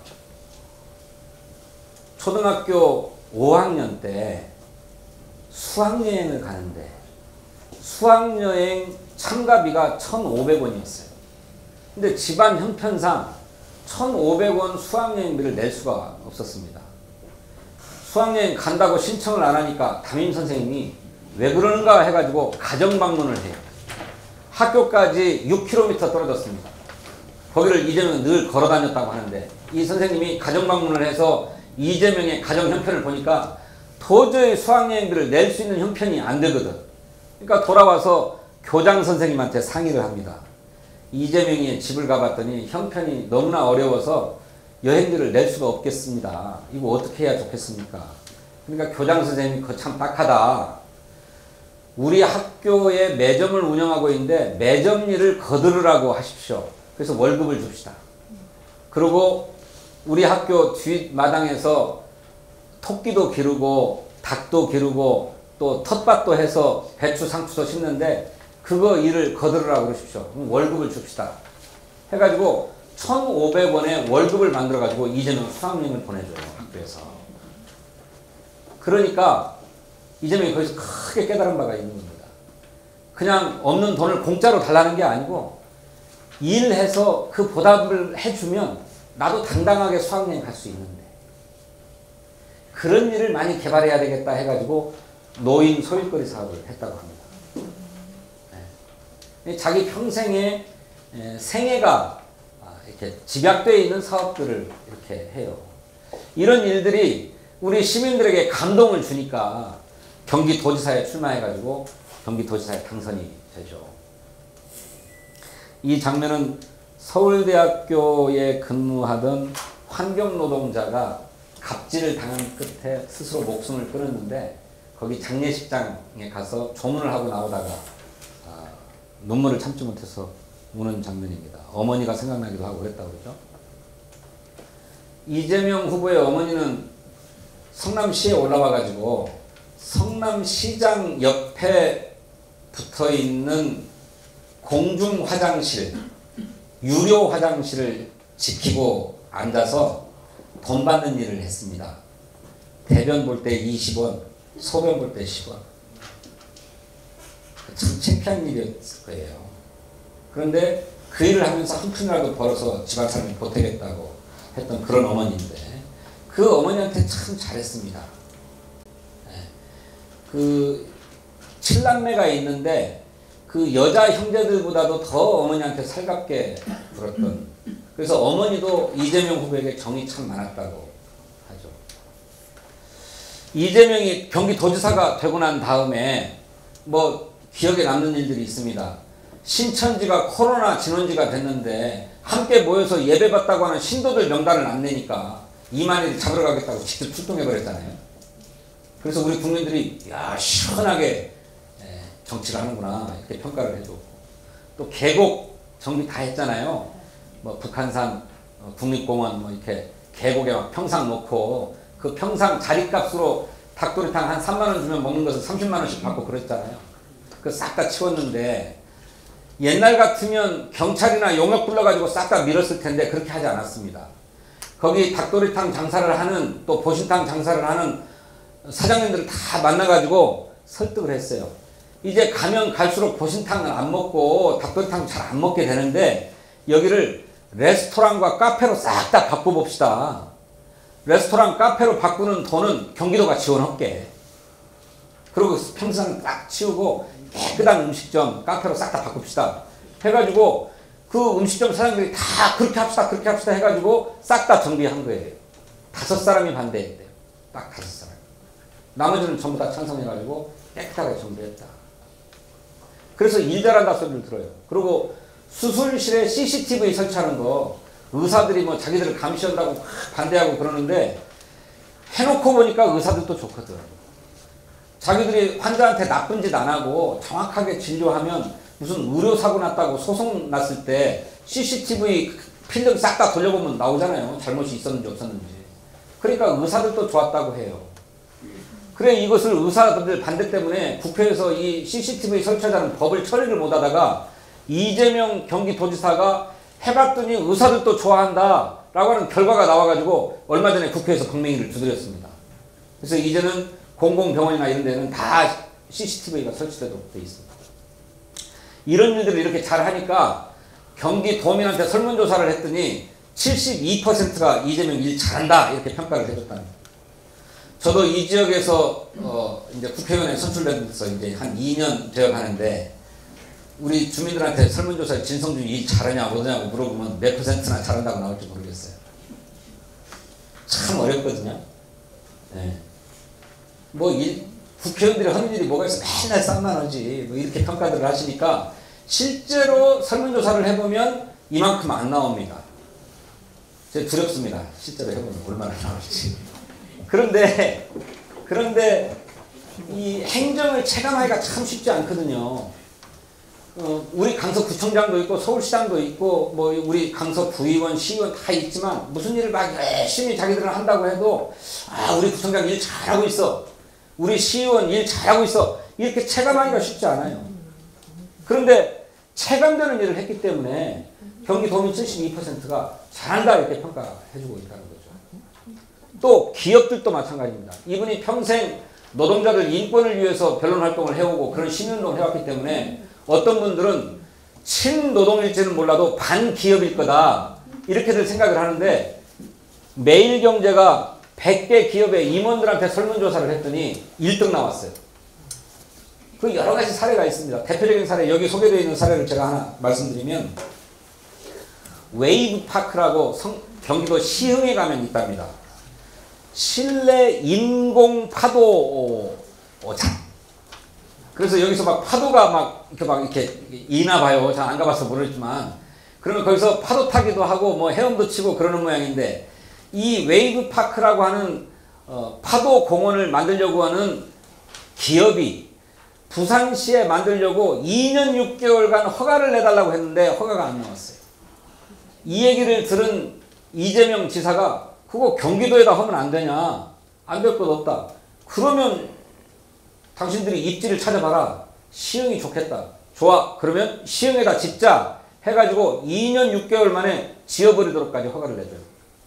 초등학교 오 학년 때 수학여행을 가는데 수학여행 참가비가 천오백 원이었어요. 근데 집안 형편상 천오백 원 수학여행비를 낼 수가 없었습니다. 수학여행 간다고 신청을 안 하니까 담임선생님이 왜 그러는가 해가지고 가정방문을 해요. 학교까지 육 킬로미터 떨어졌습니다. 거기를 이재명은 늘 걸어 다녔다고 하는데, 이 선생님이 가정방문을 해서 이재명의 가정 형편을 보니까 도저히 수학여행비를 낼 수 있는 형편이 안 되거든. 그러니까 돌아와서 교장 선생님한테 상의를 합니다. 이재명이 집을 가봤더니 형편이 너무나 어려워서 여행비를 낼 수가 없겠습니다. 이거 어떻게 해야 좋겠습니까? 그러니까 교장 선생님이 그거 참 딱하다. 우리 학교에 매점을 운영하고 있는데 매점 일을 거두르라고 하십시오. 그래서 월급을 줍시다. 그리고 우리 학교 뒷마당에서 토끼도 기르고 닭도 기르고 또 텃밭도 해서 배추 상추도 심는데 그거 일을 거두르라고 그러십시오. 그럼 월급을 줍시다. 해가지고 천오백 원에 월급을 만들어가지고 이재명 수학여행을 보내줘요. 학교에서. 그러니까 이재명이 거기서 크게 깨달은 바가 있는 겁니다. 그냥 없는 돈을 공짜로 달라는 게 아니고 일해서 그 보답을 해주면 나도 당당하게 수학여행 갈 수 있는데 그런 일을 많이 개발해야 되겠다 해가지고 노인 소일거리 사업을 했다고 합니다. 네. 자기 평생의 생애가 이렇게 집약되어 있는 사업들을 이렇게 해요. 이런 일들이 우리 시민들에게 감동을 주니까 경기도지사에 출마해가지고 경기도지사에 당선이 되죠. 이 장면은 서울대학교에 근무하던 환경노동자가 갑질을 당한 끝에 스스로 목숨을 끊었는데 거기 장례식장에 가서 조문을 하고 나오다가 아, 눈물을 참지 못해서 우는 장면입니다. 어머니가 생각나기도 하고 그랬다고 그러죠. 이재명 후보의 어머니는 성남시에 올라와 가지고 성남시장 옆에 붙어 있는 공중 화장실, 유료 화장실을 지키고 앉아서 돈 받는 일을 했습니다. 대변 볼 때 이십 원, 소변 볼 때 십 원. 참 창피한 일이었을 거예요. 그런데 그 일을 하면서 한 푼이라도 벌어서 집안 사람이 보태겠다고 했던 그런 어머니인데 그 어머니한테 참 잘했습니다. 그 칠남매가 있는데 그 여자 형제들보다도 더 어머니한테 살갑게 굴었던, 그래서 어머니도 이재명 후보에게 정이 참 많았다고 하죠. 이재명이 경기도지사가 되고 난 다음에 뭐 기억에 남는 일들이 있습니다. 신천지가 코로나 진원지가 됐는데 함께 모여서 예배받다고 하는 신도들 명단을 안 내니까 이만희를 잡으러 가겠다고 직접 출동해버렸잖아요. 그래서 우리 국민들이 야 시원하게 정치를 하는구나 이렇게 평가를 해줬고, 또 계곡 정비 다 했잖아요. 뭐 북한산 국립공원 뭐 이렇게 계곡에 막 평상 놓고 그 평상 자리값으로 닭도리탕 한 삼만 원 주면 먹는 것을 삼십만 원씩 받고 그랬잖아요. 그 싹 다 치웠는데 옛날 같으면 경찰이나 용역 불러가지고 싹 다 밀었을 텐데 그렇게 하지 않았습니다. 거기 닭도리탕 장사를 하는 또 보신탕 장사를 하는 사장님들을 다 만나가지고 설득을 했어요. 이제 가면 갈수록 보신탕을 안 먹고 닭도리탕 잘 안 먹게 되는데 여기를 레스토랑과 카페로 싹 다 바꿔봅시다. 레스토랑 카페로 바꾸는 돈은 경기도가 지원할게. 그리고 평상 딱 치우고 깨끗한 음식점 카페로 싹 다 바꿉시다 해가지고 그 음식점 사장들이 다 그렇게 합시다 그렇게 합시다 해가지고 싹 다 정비한 거예요. 다섯 사람이 반대했대요. 딱 다섯 사람. 나머지는 전부 다 찬성해가지고 깨끗하게 정비했다. 그래서 일 잘한다 소리를 들어요. 그리고 수술실에 씨씨티비 설치하는 거 의사들이 뭐 자기들을 감시한다고 반대하고 그러는데 해놓고 보니까 의사들도 좋거든. 자기들이 환자한테 나쁜 짓 안 하고 정확하게 진료하면 무슨 의료사고 났다고 소송 났을 때 씨씨티비 필름 싹 다 돌려보면 나오잖아요. 잘못이 있었는지 없었는지. 그러니까 의사들도 좋았다고 해요. 그래 이것을 의사들 반대 때문에 국회에서 이 씨씨티비 설치하자는 법을 처리를 못하다가 이재명 경기도지사가 해봤더니 의사들도 좋아한다 라고 하는 결과가 나와가지고 얼마 전에 국회에서 방맹이를 두드렸습니다. 그래서 이제는 공공병원이나 이런 데는 다 씨씨티비가 설치되도록 되어 있습니다. 이런 일들을 이렇게 잘 하니까 경기도민한테 설문조사를 했더니 칠십이 퍼센트가 이재명 일 잘한다 이렇게 평가를 해줬답니다. 저도 이 지역에서 어 이제 국회의원에 선출돼서 이제 한 이 년 되어 가는데 우리 주민들한테 설문조사에 진성준 일 잘하냐 못하냐고 물어보면 몇 퍼센트나 잘한다고 나올지 모르겠어요. 참 어렵거든요. 네. 뭐 일, 국회의원들이 하는 일이 뭐가 있어 맨날 쌍만 하지 뭐 이렇게 평가들을 하시니까 실제로 설문조사를 해보면 이만큼 안 나옵니다. 제가 두렵습니다. 실제로 해보면 얼마나 나올지. 그런데 그런데 이 행정을 체감하기가 참 쉽지 않거든요. 어, 우리 강서구청장도 있고 서울시장도 있고 뭐 우리 강서구의원, 시의원 다 있지만 무슨 일을 막 열심히 자기들은 한다고 해도 아 우리 구청장 일 잘하고 있어. 우리 시의원 일 잘하고 있어. 이렇게 체감하기가 쉽지 않아요. 그런데 체감되는 일을 했기 때문에 경기도민 칠십이 퍼센트가 잘한다 이렇게 평가해주고 있다는 거죠. 또 기업들도 마찬가지입니다. 이분이 평생 노동자들 인권을 위해서 변론활동을 해오고 그런 시민운동을 해왔기 때문에 어떤 분들은 친노동일지는 몰라도 반기업일 거다 이렇게들 생각을 하는데 매일경제가 백 개 기업의 임원들한테 설문조사를 했더니 일 등 나왔어요. 그 여러 가지 사례가 있습니다. 대표적인 사례 여기 소개되어 있는 사례를 제가 하나 말씀드리면 웨이브파크라고 성, 경기도 시흥에 가면 있답니다. 실내 인공 파도 장. 그래서 여기서 막 파도가 막 이렇게 막 이렇게 이나 봐요. 잘 안 가봐서 모르지만 그러면 거기서 파도 타기도 하고 뭐 헤엄도 치고 그러는 모양인데 이 웨이브 파크라고 하는 어, 파도 공원을 만들려고 하는 기업이 부산시에 만들려고 이 년 육 개월간 허가를 내달라고 했는데 허가가 안 나왔어요. 이 얘기를 들은 이재명 지사가 그거 경기도에다 하면 안 되냐? 안 될 것 없다. 그러면 당신들이 입지를 찾아봐라. 시흥이 좋겠다. 좋아. 그러면 시흥에다 짓자. 해가지고 이 년 육 개월 만에 지어버리도록까지 허가를 내줘요.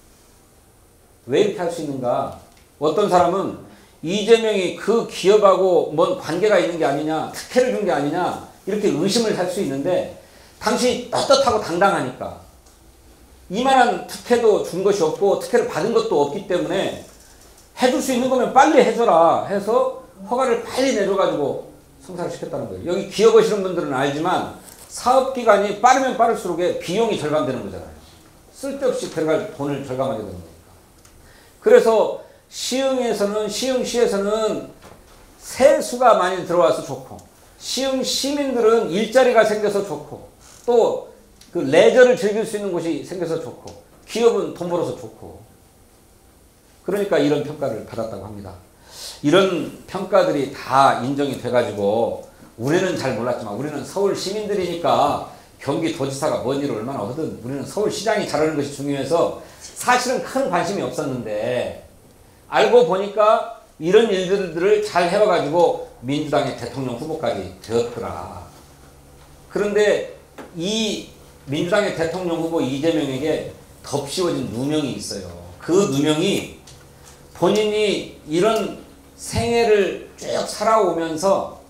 왜 이렇게 할 수 있는가? 어떤 사람은 이재명이 그 기업하고 뭔 관계가 있는 게 아니냐, 특혜를 준 게 아니냐 이렇게 의심을 할 수 있는데 당신이 떳떳하고 당당하니까 이만한 특혜도 준 것이 없고 특혜를 받은 것도 없기 때문에 해줄 수 있는 거면 빨리 해줘라 해서 허가를 빨리 내줘가지고 성사를 시켰다는 거예요. 여기 기업 오시는 분들은 알지만 사업기간이 빠르면 빠를수록 비용이 절감되는 거잖아요. 쓸데없이 들어갈 돈을 절감하게 되는 거니까. 그래서 시흥에서는 시흥시에서는 세수가 많이 들어와서 좋고 시흥 시민들은 일자리가 생겨서 좋고 또 그 레저를 즐길 수 있는 곳이 생겨서 좋고 기업은 돈 벌어서 좋고 그러니까 이런 평가를 받았다고 합니다. 이런 평가들이 다 인정이 돼가지고 우리는 잘 몰랐지만 우리는 서울 시민들이니까 경기도지사가 뭔 일을 얼마나 하든 우리는 서울시장이 잘하는 것이 중요해서 사실은 큰 관심이 없었는데 알고 보니까 이런 일들을 잘 해와가지고 민주당의 대통령 후보까지 되었더라. 그런데 이 민주당의 대통령 후보 이재명에게 덮씌워진 누명이 있어요. 그 누명이 본인이 이런 생애를 쭉 살아오면서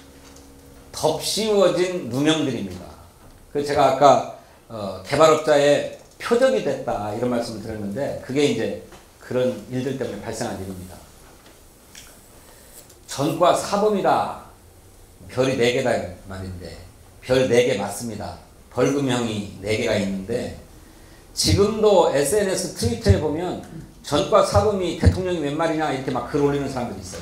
덮씌워진 누명들입니다. 그 제가 아까 어, 개발업자의 표적이 됐다 이런 말씀을 드렸는데 그게 이제 그런 일들 때문에 발생한 일입니다. 전과 사범이다. 별이 네 개다 말인데 별 네 개 맞습니다. 벌금형이 네 개가 있는데 지금도 에스엔에스 트위터에 보면 전과 사범이 대통령이 몇 말이냐 이렇게 막 글 올리는 사람들이 있어요.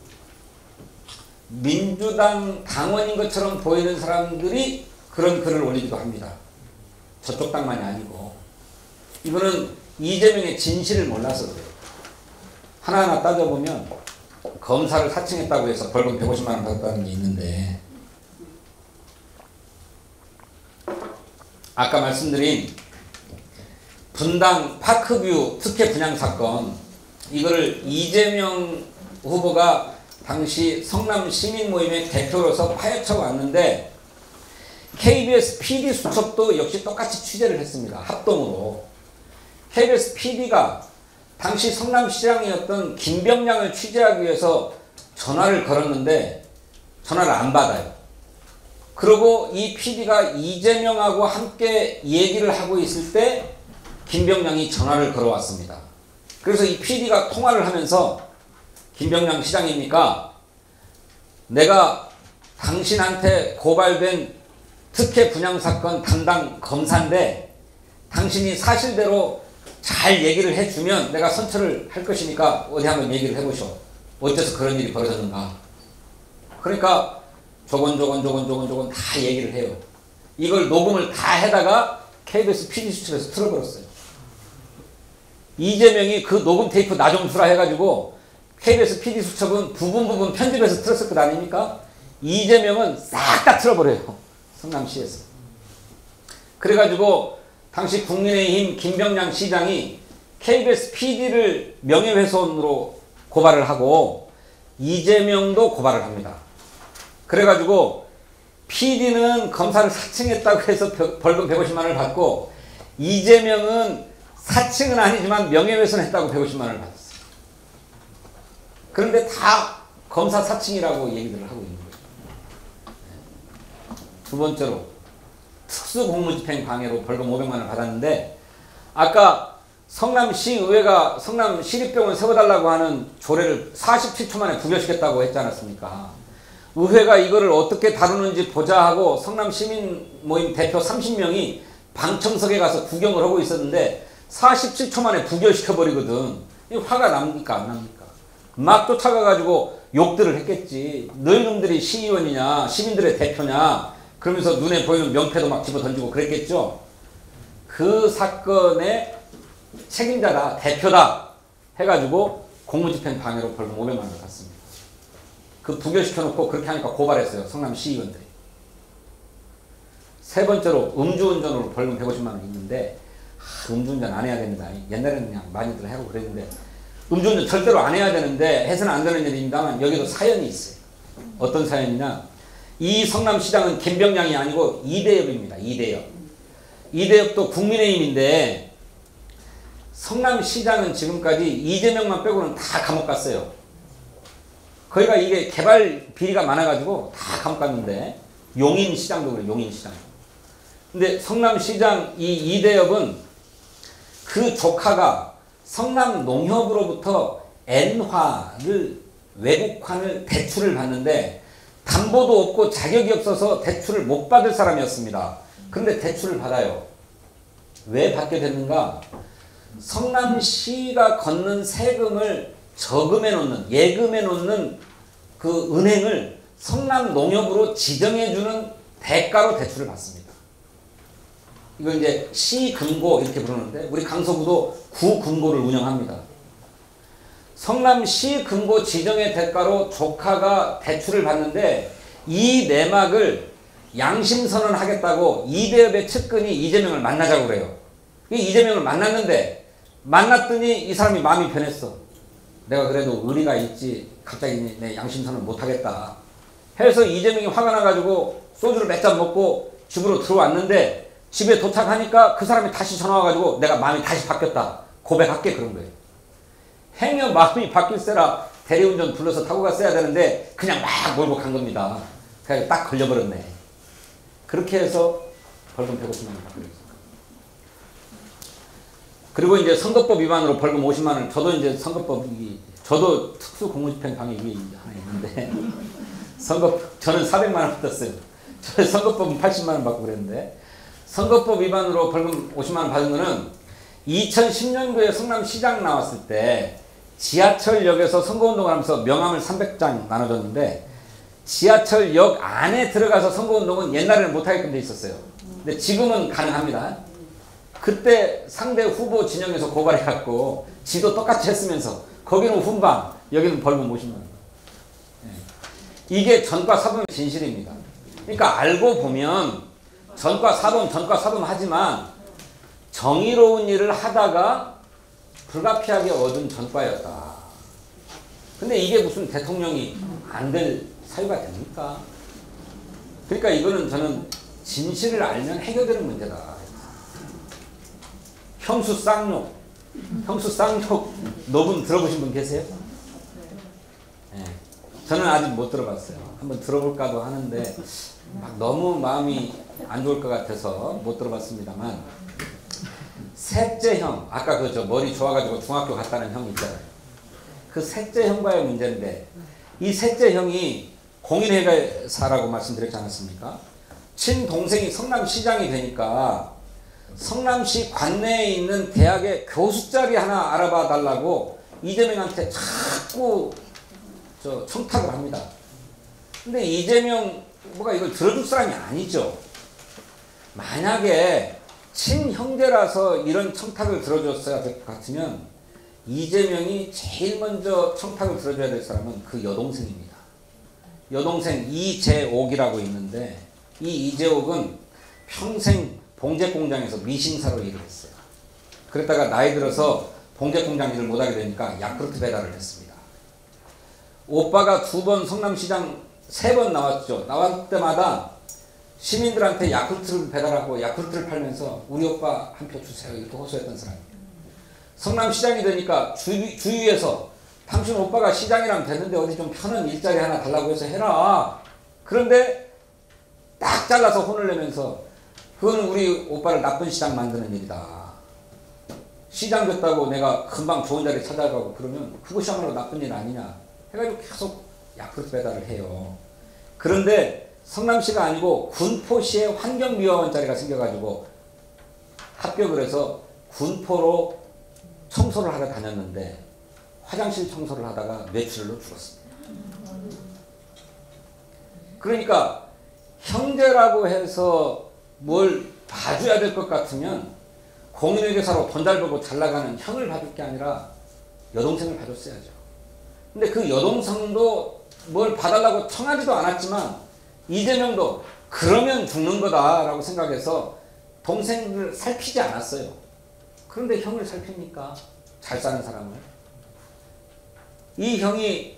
민주당 당원인 것처럼 보이는 사람들이 그런 글을 올리기도 합니다. 저쪽 당만이 아니고 이거는 이재명의 진실을 몰라서 그래요. 하나하나 따져보면 검사를 사칭했다고 해서 벌금 백오십만 원 받았다는 게 있는데 아까 말씀드린 분당 파크뷰 특혜 분양 사건 이거를 이재명 후보가 당시 성남 시민 모임의 대표로서 파헤쳐 왔는데 케이비에스 피디 수첩도 역시 똑같이 취재를 했습니다. 합동으로. 케이비에스 피디가 당시 성남시장이었던 김병량을 취재하기 위해서 전화를 걸었는데 전화를 안 받아요. 그리고 이 피디가 이재명하고 함께 얘기를 하고 있을 때 김병량이 전화를 걸어왔습니다. 그래서 이 피디가 통화를 하면서 김병량 시장입니까? 내가 당신한테 고발된 특혜 분양사건 담당 검사인데 당신이 사실대로 잘 얘기를 해주면 내가 선처를 할 것이니까 어디 한번 얘기를 해보시오. 어째서 그런 일이 벌어졌는가. 그러니까 조건 조건 조건 조건 조건 다 얘기를 해요. 이걸 녹음을 다 해다가 케이비에스 피디수첩에서 틀어버렸어요. 이재명이 그 녹음 테이프 나좀주라 해가지고 케이비에스 피디수첩은 부분 부분 편집해서 틀었을 것 아닙니까? 이재명은 싹 다 틀어버려요. 성남시에서. 그래가지고 당시 국민의힘 김병량 시장이 케이비에스 피디를 명예훼손으로 고발을 하고 이재명도 고발을 합니다. 그래가지고 피디는 검사를 사칭했다고 해서 벌금 백오십만 원을 받고 이재명은 사칭은 아니지만 명예훼손했다고 백오십만 원을 받았어요. 그런데 다 검사 사칭이라고 얘기들을 하고 있는 거예요. 두 번째로 특수공무집행 방해로 벌금 오백만 원을 받았는데 아까 성남시의회가 성남시립병원 세워달라고 하는 조례를 사십칠 초 만에 부결시켰다고 했지 않았습니까? 의회가 이거를 어떻게 다루는지 보자 하고 성남시민모임 대표 삼십 명이 방청석에 가서 구경을 하고 있었는데 사십칠 초 만에 부결시켜버리거든. 화가 납니까 안 납니까? 막 쫓아가가지고 욕들을 했겠지. 너희놈들이 시의원이냐 시민들의 대표냐 그러면서 눈에 보이는 명패도 막 집어던지고 그랬겠죠. 그 사건의 책임자다 대표다 해가지고 공무집행 방해로 벌금 오백만 원을 받습니다. 그 부결시켜놓고 그렇게 하니까 고발했어요. 성남시의원들이. 세 번째로 음주운전으로 벌금 백오십만 원이 있는데 아, 음주운전 안 해야 됩니다. 옛날에는 그냥 많이들 하고 그랬는데 음주운전 절대로 안 해야 되는데 해서는 안 되는 일입니다만 여기도 사연이 있어요. 어떤 사연이냐 이 성남시장은 김병량이 아니고 이대엽입니다. 이대엽. 이대엽도 국민의힘인데 성남시장은 지금까지 이재명만 빼고는 다 감옥 갔어요. 거기가 이게 개발 비리가 많아가지고 다 감옥 갔는데 용인시장도 그래요. 용인시장. 근데 성남시장 이 이대엽은 그 조카가 성남농협으로부터 엔화를 외국환을 대출을 받는데 담보도 없고 자격이 없어서 대출을 못 받을 사람이었습니다. 그런데 대출을 받아요. 왜 받게 됐는가? 성남시가 걷는 세금을 저금해 놓는 예금해 놓는 그 은행을 성남농협으로 지정해 주는 대가로 대출을 받습니다. 이거 이제 시금고 이렇게 부르는데 우리 강서구도 구금고를 운영합니다. 성남시 금고 지정의 대가로 조카가 대출을 받는데 이 내막을 양심선언 하겠다고 이대엽의 측근이 이재명을 만나자고 그래요. 이재명을 만났는데 만났더니 이 사람이 마음이 변했어. 내가 그래도 의리가 있지 갑자기 내 양심선언 못하겠다 해서 이재명이 화가 나가지고 소주를 몇 잔 먹고 집으로 들어왔는데 집에 도착하니까 그 사람이 다시 전화 와가지고 내가 마음이 다시 바뀌었다 고백할게 그런 거예요. 행여 마음이 바뀔세라 대리운전 불러서 타고 갔어야 되는데 그냥 막 몰고 간 겁니다. 그래서 딱 걸려버렸네. 그렇게 해서 벌금 백오십만 원 받고 있습니다. 그리고 이제 선거법 위반으로 벌금 오십만 원. 저도 이제 선거법이 저도 특수공무집행 방해 위에 하나 있는데 선거 저는 사백만 원 받았어요. 저 선거법은 팔십만 원 받고 그랬는데 선거법 위반으로 벌금 오십만 원 받은 거는 이천십 년도에 성남시장 나왔을 때 지하철역에서 선거운동을 하면서 명함을 삼백 장 나눠줬는데 지하철역 안에 들어가서 선거운동은 옛날에는 못하게끔 돼 있었어요. 근데 지금은 가능합니다. 그때 상대 후보 진영에서 고발해갖고 지도 똑같이 했으면서 거기는 훈방 여기는 벌금 오십만 원. 이게 전과 사범의 진실입니다. 그러니까 알고 보면 전과 사범 전과 사범 하지만 정의로운 일을 하다가 불가피하게 얻은 전과였다. 근데 이게 무슨 대통령이 안 될 사유가 됩니까? 그러니까 이거는 저는 진실을 알면 해결되는 문제다. 형수 쌍욕. 형수 쌍욕 녹음 들어보신 분 계세요? 네. 저는 아직 못 들어봤어요. 한번 들어볼까도 하는데 막 너무 마음이 안 좋을 것 같아서 못 들어봤습니다만 셋째 형, 아까 그 저 머리 좋아가지고 중학교 갔다는 형 있잖아요. 그 셋째 형과의 문제인데 이 셋째 형이 공인회계사라고 말씀드렸지 않았습니까? 친동생이 성남시장이 되니까 성남시 관내에 있는 대학의 교수 자리 하나 알아봐 달라고 이재명한테 자꾸 저 청탁을 합니다. 근데 이재명 뭐가 이걸 들어줄 사람이 아니죠. 만약에 친형제라서 이런 청탁을 들어줬어야 될 것 같으면 이재명이 제일 먼저 청탁을 들어줘야 될 사람은 그 여동생입니다. 여동생 이재옥이라고 있는데 이 이재옥은 평생 봉제공장에서 미싱사로 일을 했어요. 그랬다가 나이 들어서 봉제공장 일을 못하게 되니까 야쿠르트 배달을 했습니다. 오빠가 두 번 성남시장 세 번 나왔죠. 나왔을 때마다 시민들한테 야쿠르트를 배달하고 야쿠르트를 팔면서 우리 오빠 한 표 주세요 이렇게 호소했던 사람이에요. 성남시장이 되니까 주위, 주위에서 당신 오빠가 시장이랑 됐는데 어디 좀 편한 일자리 하나 달라고 해서 해라. 그런데 딱 잘라서 혼을 내면서 그건 우리 오빠를 나쁜 시장 만드는 일이다. 시장 됐다고 내가 금방 좋은 자리 찾아가고 그러면 그것이야말로 나쁜 일 아니냐 해가지고 계속 야쿠르트 배달을 해요. 그런데 성남시가 아니고 군포시에 환경미화원 자리가 생겨가지고 합격을 해서 군포로 청소를 하러 다녔는데 화장실 청소를 하다가 뇌출혈로 죽었습니다. 그러니까 형제라고 해서 뭘 봐줘야 될 것 같으면 공인회계사로 돈 잘 벌고 잘 나가는 형을 봐줄 게 아니라 여동생을 봐줬어야죠. 근데 그 여동생도 뭘 봐달라고 청하지도 않았지만 이재명도 그러면 죽는 거다라고 생각해서 동생을 살피지 않았어요. 그런데 형을 살핍니까? 잘 사는 사람을. 이 형이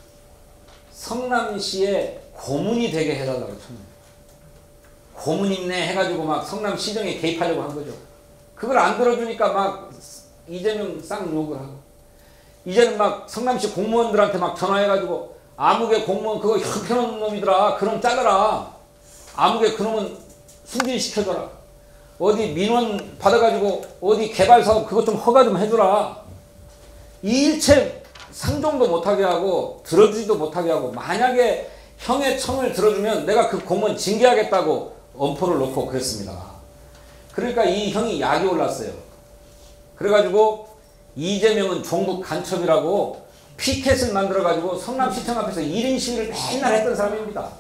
성남시에 고문이 되게 해달라고 쳤네요. 고문 있네 해가지고 막 성남시정에 개입하려고 한 거죠. 그걸 안 들어주니까 막 이재명 쌍욕을 하고 이제는 막 성남시 공무원들한테 막 전화해가지고 아무개 공무원 그거 형편없는 놈이더라. 그놈 잘라라. 아무개 그놈은 승진시켜줘라. 어디 민원 받아가지고 어디 개발사업 그것 좀 허가 좀 해주라. 이 일체 상종도 못하게 하고 들어주지도 못하게 하고 만약에 형의 청을 들어주면 내가 그 공무원 징계하겠다고 엄포를 놓고 그랬습니다. 그러니까 이 형이 약이 올랐어요. 그래가지고 이재명은 종북 간첩이라고 피켓을 만들어가지고 성남시청 앞에서 일 인 시위를 맨날 했던 사람입니다.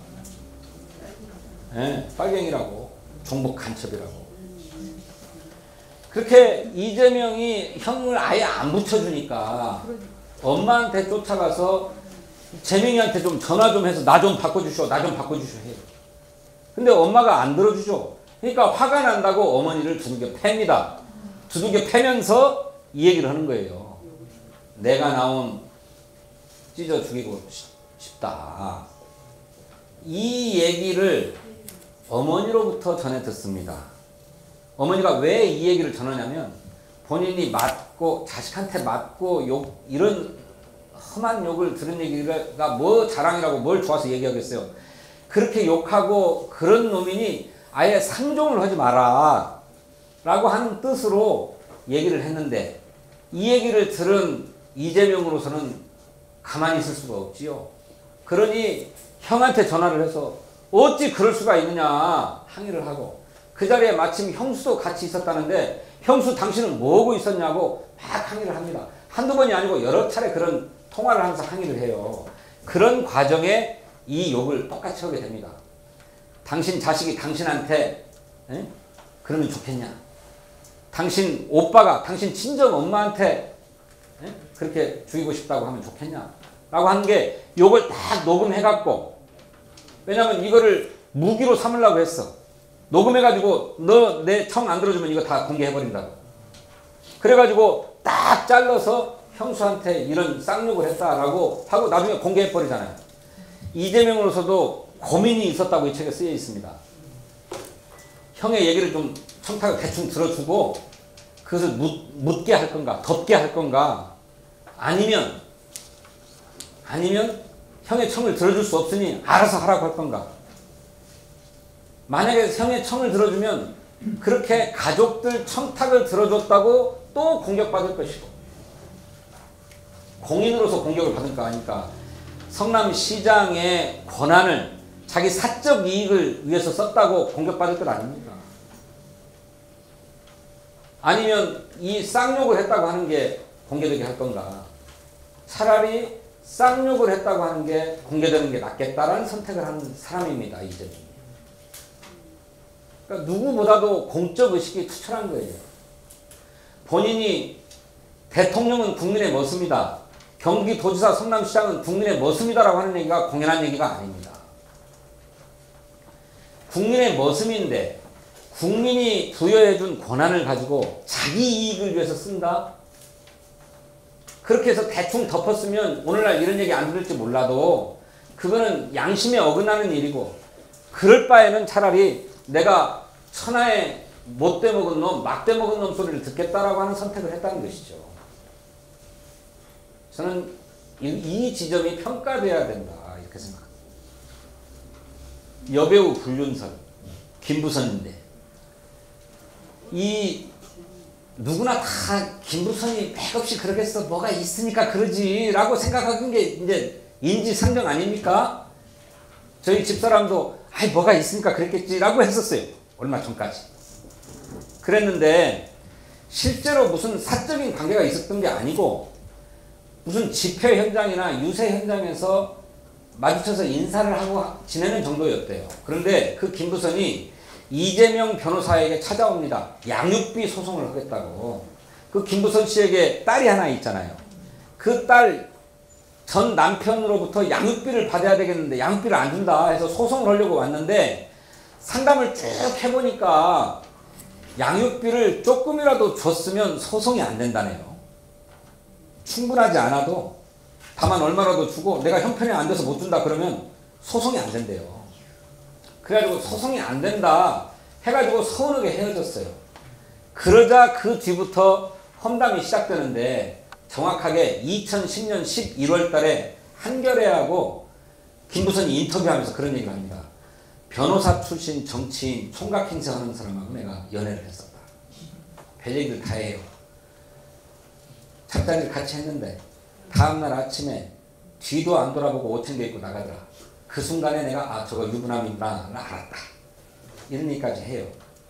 네, 빨갱이라고 종북 간첩이라고. 그렇게 이재명이 형을 아예 안 붙여주니까 엄마한테 쫓아가서 재명이한테 좀 전화 좀 해서 나 좀 바꿔주시오 나 좀 바꿔주시오 해요. 근데 엄마가 안 들어주죠. 그러니까 화가 난다고 어머니를 두들겨 팹니다. 두들겨 패면서 이 얘기를 하는 거예요. 내가 나온 찢어 죽이고 싶다. 이 얘기를 어머니로부터 전해 듣습니다. 어머니가 왜 이 얘기를 전하냐면 본인이 맞고 자식한테 맞고 욕 이런 험한 욕을 들은 얘기가 뭐 자랑이라고 뭘 좋아서 얘기하겠어요. 그렇게 욕하고 그런 놈이니 아예 상종을 하지 마라 라고 하는 뜻으로 얘기를 했는데 이 얘기를 들은 이재명으로서는 가만히 있을 수가 없지요. 그러니 형한테 전화를 해서 어찌 그럴 수가 있느냐 항의를 하고 그 자리에 마침 형수도 같이 있었다는데 형수 당신은 뭐하고 있었냐고 막 항의를 합니다. 한두 번이 아니고 여러 차례 그런 통화를 하면서 항의를 해요. 그런 과정에 이 욕을 똑같이 하게 됩니다. 당신 자식이 당신한테 에? 그러면 좋겠냐? 당신 오빠가 당신 친정 엄마한테 에? 그렇게 죽이고 싶다고 하면 좋겠냐? 라고 하는 게 욕을 딱 녹음해갖고 왜냐면 이거를 무기로 삼으려고 했어. 녹음해가지고 너 내 청 안 들어주면 이거 다 공개해버린다고. 그래가지고 딱 잘라서 형수한테 이런 쌍욕을 했다라고 하고 나중에 공개해버리잖아요. 이재명으로서도 고민이 있었다고 이 책에 쓰여 있습니다. 형의 얘기를 좀 청탁을 대충 들어주고 그것을 묻, 묻게 할 건가 덮게 할 건가 아니면 아니면 형의 청을 들어줄 수 없으니 알아서 하라고 할 건가. 만약에 형의 청을 들어주면 그렇게 가족들 청탁을 들어줬다고 또 공격받을 것이고 공인으로서 공격을 받을 거 아니까 성남시장의 권한을 자기 사적 이익을 위해서 썼다고 공격받을 것 아닙니까? 아니면 이 쌍욕을 했다고 하는 게 공개되게 할 건가? 차라리 쌍욕을 했다고 하는 게 공개되는 게 낫겠다라는 선택을 하는 사람입니다. 이재명이. 그러니까 누구보다도 공적 의식이 투철한 거예요. 본인이 대통령은 국민의 머슴이다. 경기도지사 성남시장은 국민의 머슴이다라고 하는 얘기가 공연한 얘기가 아닙니다. 국민의 머슴인데 국민이 부여해준 권한을 가지고 자기 이익을 위해서 쓴다? 그렇게 해서 대충 덮었으면 오늘날 이런 얘기 안 들을지 몰라도 그거는 양심에 어긋나는 일이고 그럴 바에는 차라리 내가 천하의 못돼 먹은 놈, 막대 먹은 놈 소리를 듣겠다라고 하는 선택을 했다는 것이죠. 저는 이, 이 지점이 평가돼야 된다 이렇게 생각합니다. 여배우 불륜설 김부선인데 이 누구나 다 김부선이 맥없이 그러겠어 뭐가 있으니까 그러지 라고 생각하는 게 이제 인지상정 아닙니까? 저희 집사람도 아이 뭐가 있으니까 그랬겠지 라고 했었어요. 얼마 전까지. 그랬는데 실제로 무슨 사적인 관계가 있었던 게 아니고 무슨 집회 현장이나 유세 현장에서 마주쳐서 인사를 하고 지내는 정도였대요. 그런데 그 김부선이 이재명 변호사에게 찾아옵니다. 양육비 소송을 하겠다고. 그 김부선 씨에게 딸이 하나 있잖아요. 그 딸 전 남편으로부터 양육비를 받아야 되겠는데 양육비를 안 준다 해서 소송을 하려고 왔는데 상담을 쭉 해보니까 양육비를 조금이라도 줬으면 소송이 안 된다네요. 충분하지 않아도 다만 얼마라도 주고 내가 형편이 안 돼서 못 준다 그러면 소송이 안 된대요. 그래가지고 소송이 안 된다 해가지고 서운하게 헤어졌어요. 그러자 그 뒤부터 험담이 시작되는데 정확하게 이천십 년 십일월 달에 한겨레하고 김부선이 인터뷰하면서 그런 얘기를 합니다. 변호사 출신 정치인 총각 행세하는 사람하고 내가 연애를 했었다. 별 얘기를 다 해요. 잠자리를 같이 했는데 다음날 아침에 뒤도 안 돌아보고 옷 챙겨 입고 나가더라. 그 순간에 내가 아 저거 유부남이구나 알았다. 이런 얘기까지 해요.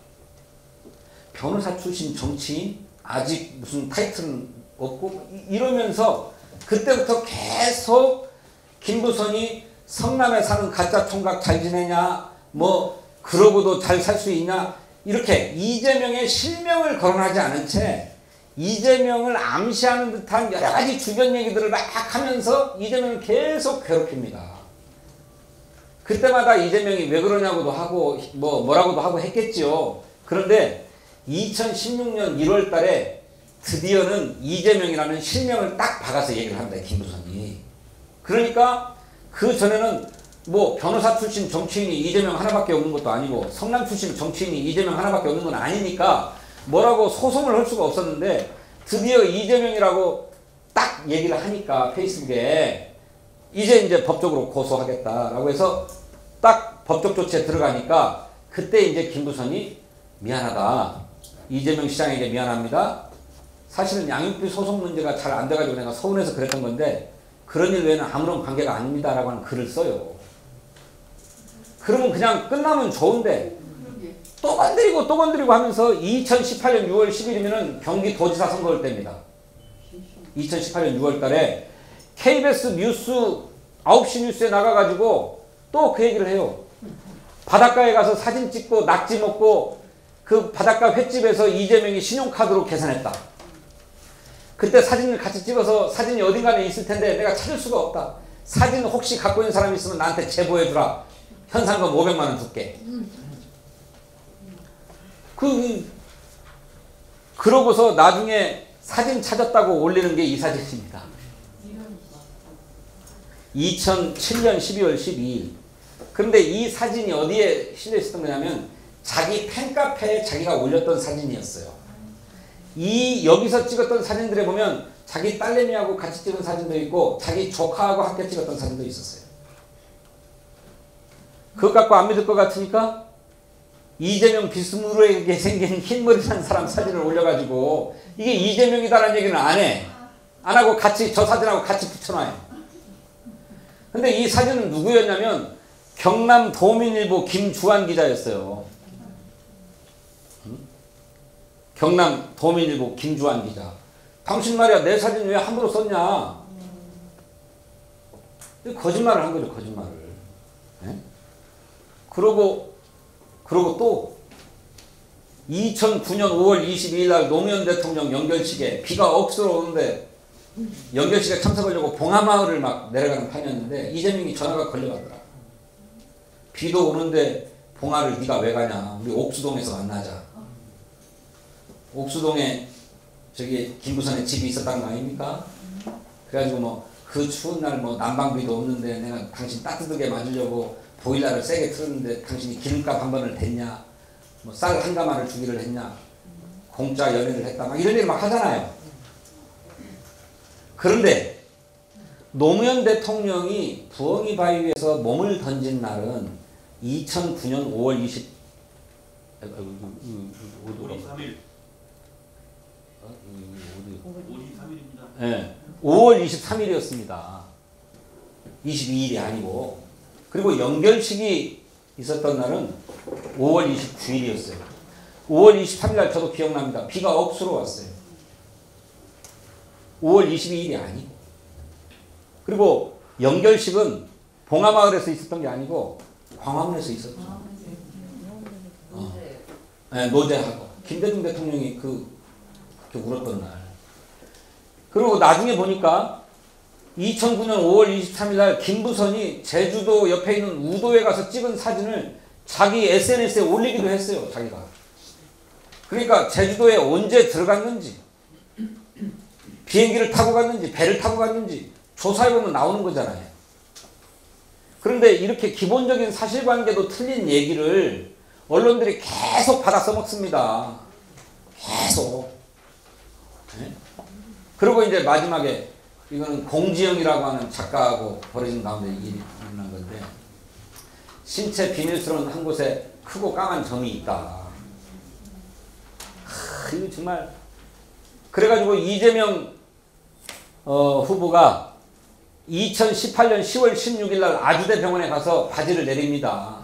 변호사 출신 정치인 아직 무슨 타이틀은 없고 이러면서 그때부터 계속 김부선이 성남에 사는 가짜 총각 잘 지내냐 뭐 그러고도 잘 살 수 있냐 이렇게 이재명의 실명을 거론하지 않은 채 이재명을 암시하는 듯한 여러 가지 주변 얘기들을 막 하면서 이재명을 계속 괴롭힙니다. 그때마다 이재명이 왜 그러냐고도 하고 뭐 뭐라고도 하고 했겠지요. 그런데 이천십육 년 일월 달에 드디어는 이재명이라는 실명을 딱 박아서 얘기를 합니다. 김부선이. 그러니까 그 전에는 뭐 변호사 출신 정치인이 이재명 하나밖에 없는 것도 아니고 성남 출신 정치인이 이재명 하나밖에 없는 건 아니니까 뭐라고 소송을 할 수가 없었는데 드디어 이재명이라고 딱 얘기를 하니까 페이스북에 이제 이제 법적으로 고소하겠다라고 해서 딱 법적 조치에 들어가니까 그때 이제 김부선이 미안하다. 이재명 시장에게 미안합니다. 사실은 양육비 소송 문제가 잘 안 돼가지고 내가 서운해서 그랬던 건데 그런 일 외에는 아무런 관계가 아닙니다 라고 하는 글을 써요. 그러면 그냥 끝나면 좋은데 또 건드리고 또 건드리고 하면서 이천십팔 년 유월 십일이면 경기도지사 선거일 때입니다. 이천십팔 년 유월 달에 케이비에스 뉴스 아홉 시 뉴스에 나가가지고 또 그 얘기를 해요. 바닷가에 가서 사진 찍고 낙지 먹고 그 바닷가 횟집에서 이재명이 신용카드로 계산했다. 그때 사진을 같이 찍어서 사진이 어딘가에 있을 텐데 내가 찾을 수가 없다. 사진 혹시 갖고 있는 사람이 있으면 나한테 제보해주라. 현상금 오백만 원 줄게. 그, 그러고서 나중에 사진 찾았다고 올리는 게 이 사진입니다. 이천칠 년 십이월 십이일. 그런데 이 사진이 어디에 실려 있었던 거냐면 자기 팬카페에 자기가 올렸던 사진이었어요. 이 여기서 찍었던 사진들에 보면 자기 딸내미하고 같이 찍은 사진도 있고 자기 조카하고 함께 찍었던 사진도 있었어요. 그것 갖고 안 믿을 것 같으니까 이재명 비스무르하게 생긴 흰머리 산 사람 사진을 올려가지고 이게 이재명이다라는 얘기는 안 해. 안 하고 같이 저 사진하고 같이 붙여놔요. 근데 이 사진은 누구였냐면 경남 도민일보 김주환 기자였어요. 경남 도민일보 김주환 기자. 당신 말이야 내 사진 왜 함부로 썼냐. 거짓말을 한 거죠, 거짓말을. 예? 그러고, 그러고 또, 이천구 년 오월 이십이일 날 노무현 대통령 연결식에 비가 억수로 오는데, 연결식에 참석하려고 봉하마을을 막 내려가는 판이었는데, 이재명이 전화가 걸려가더라. 비도 오는데, 봉하를 네가 왜 가냐. 우리 옥수동에서 만나자. 옥수동에, 저기, 김부선에 집이 있었다는 거 아닙니까? 그래가지고 뭐, 그 추운 날 뭐 난방비도 없는데 내가 당신 따뜻하게 맞으려고 보일러를 세게 틀었는데 당신이 기름값 한 번을 댔냐? 뭐 쌀 한 가마를 주기를 했냐? 공짜 연애를 했다. 막 이런 얘기 막 하잖아요. 그런데 노무현 대통령이 부엉이 바위에서 몸을 던진 날은 이천구 년 오월 이십 오월 이십삼일 오월 이십삼일입니다. 네. 오월 이십삼일이었습니다. 이십이일이 아니고. 그리고 연결식이 있었던 날은 오월 이십구일이었어요. 오월 이십삼일 날 저도 기억납니다. 비가 억수로 왔어요. 오월 이십이일이 아니고. 그리고 연결식은 봉하마을에서 있었던 게 아니고 광화문에서 있었죠. 어. 네, 노제하고 김대중 대통령이 그, 그 울었던 날. 그리고 나중에 보니까 이천구 년 오월 이십삼일 날 김부선이 제주도 옆에 있는 우도에 가서 찍은 사진을 자기 에스엔에스에 올리기도 했어요. 자기가. 그러니까 제주도에 언제 들어갔는지, 비행기를 타고 갔는지, 배를 타고 갔는지 조사해보면 나오는 거잖아요. 그런데 이렇게 기본적인 사실관계도 틀린 얘기를 언론들이 계속 받아 써먹습니다. 계속. 네? 그리고 이제 마지막에 이거는 공지영이라고 하는 작가하고 벌어진 가운데 일이 일어난 건데, 신체 비밀스러운 한 곳에 크고 까만 점이 있다. 하, 이거 정말. 그래가지고 이재명 어, 후보가 이천십팔 년 시월 십육일 날 아주대 병원에 가서 바지를 내립니다.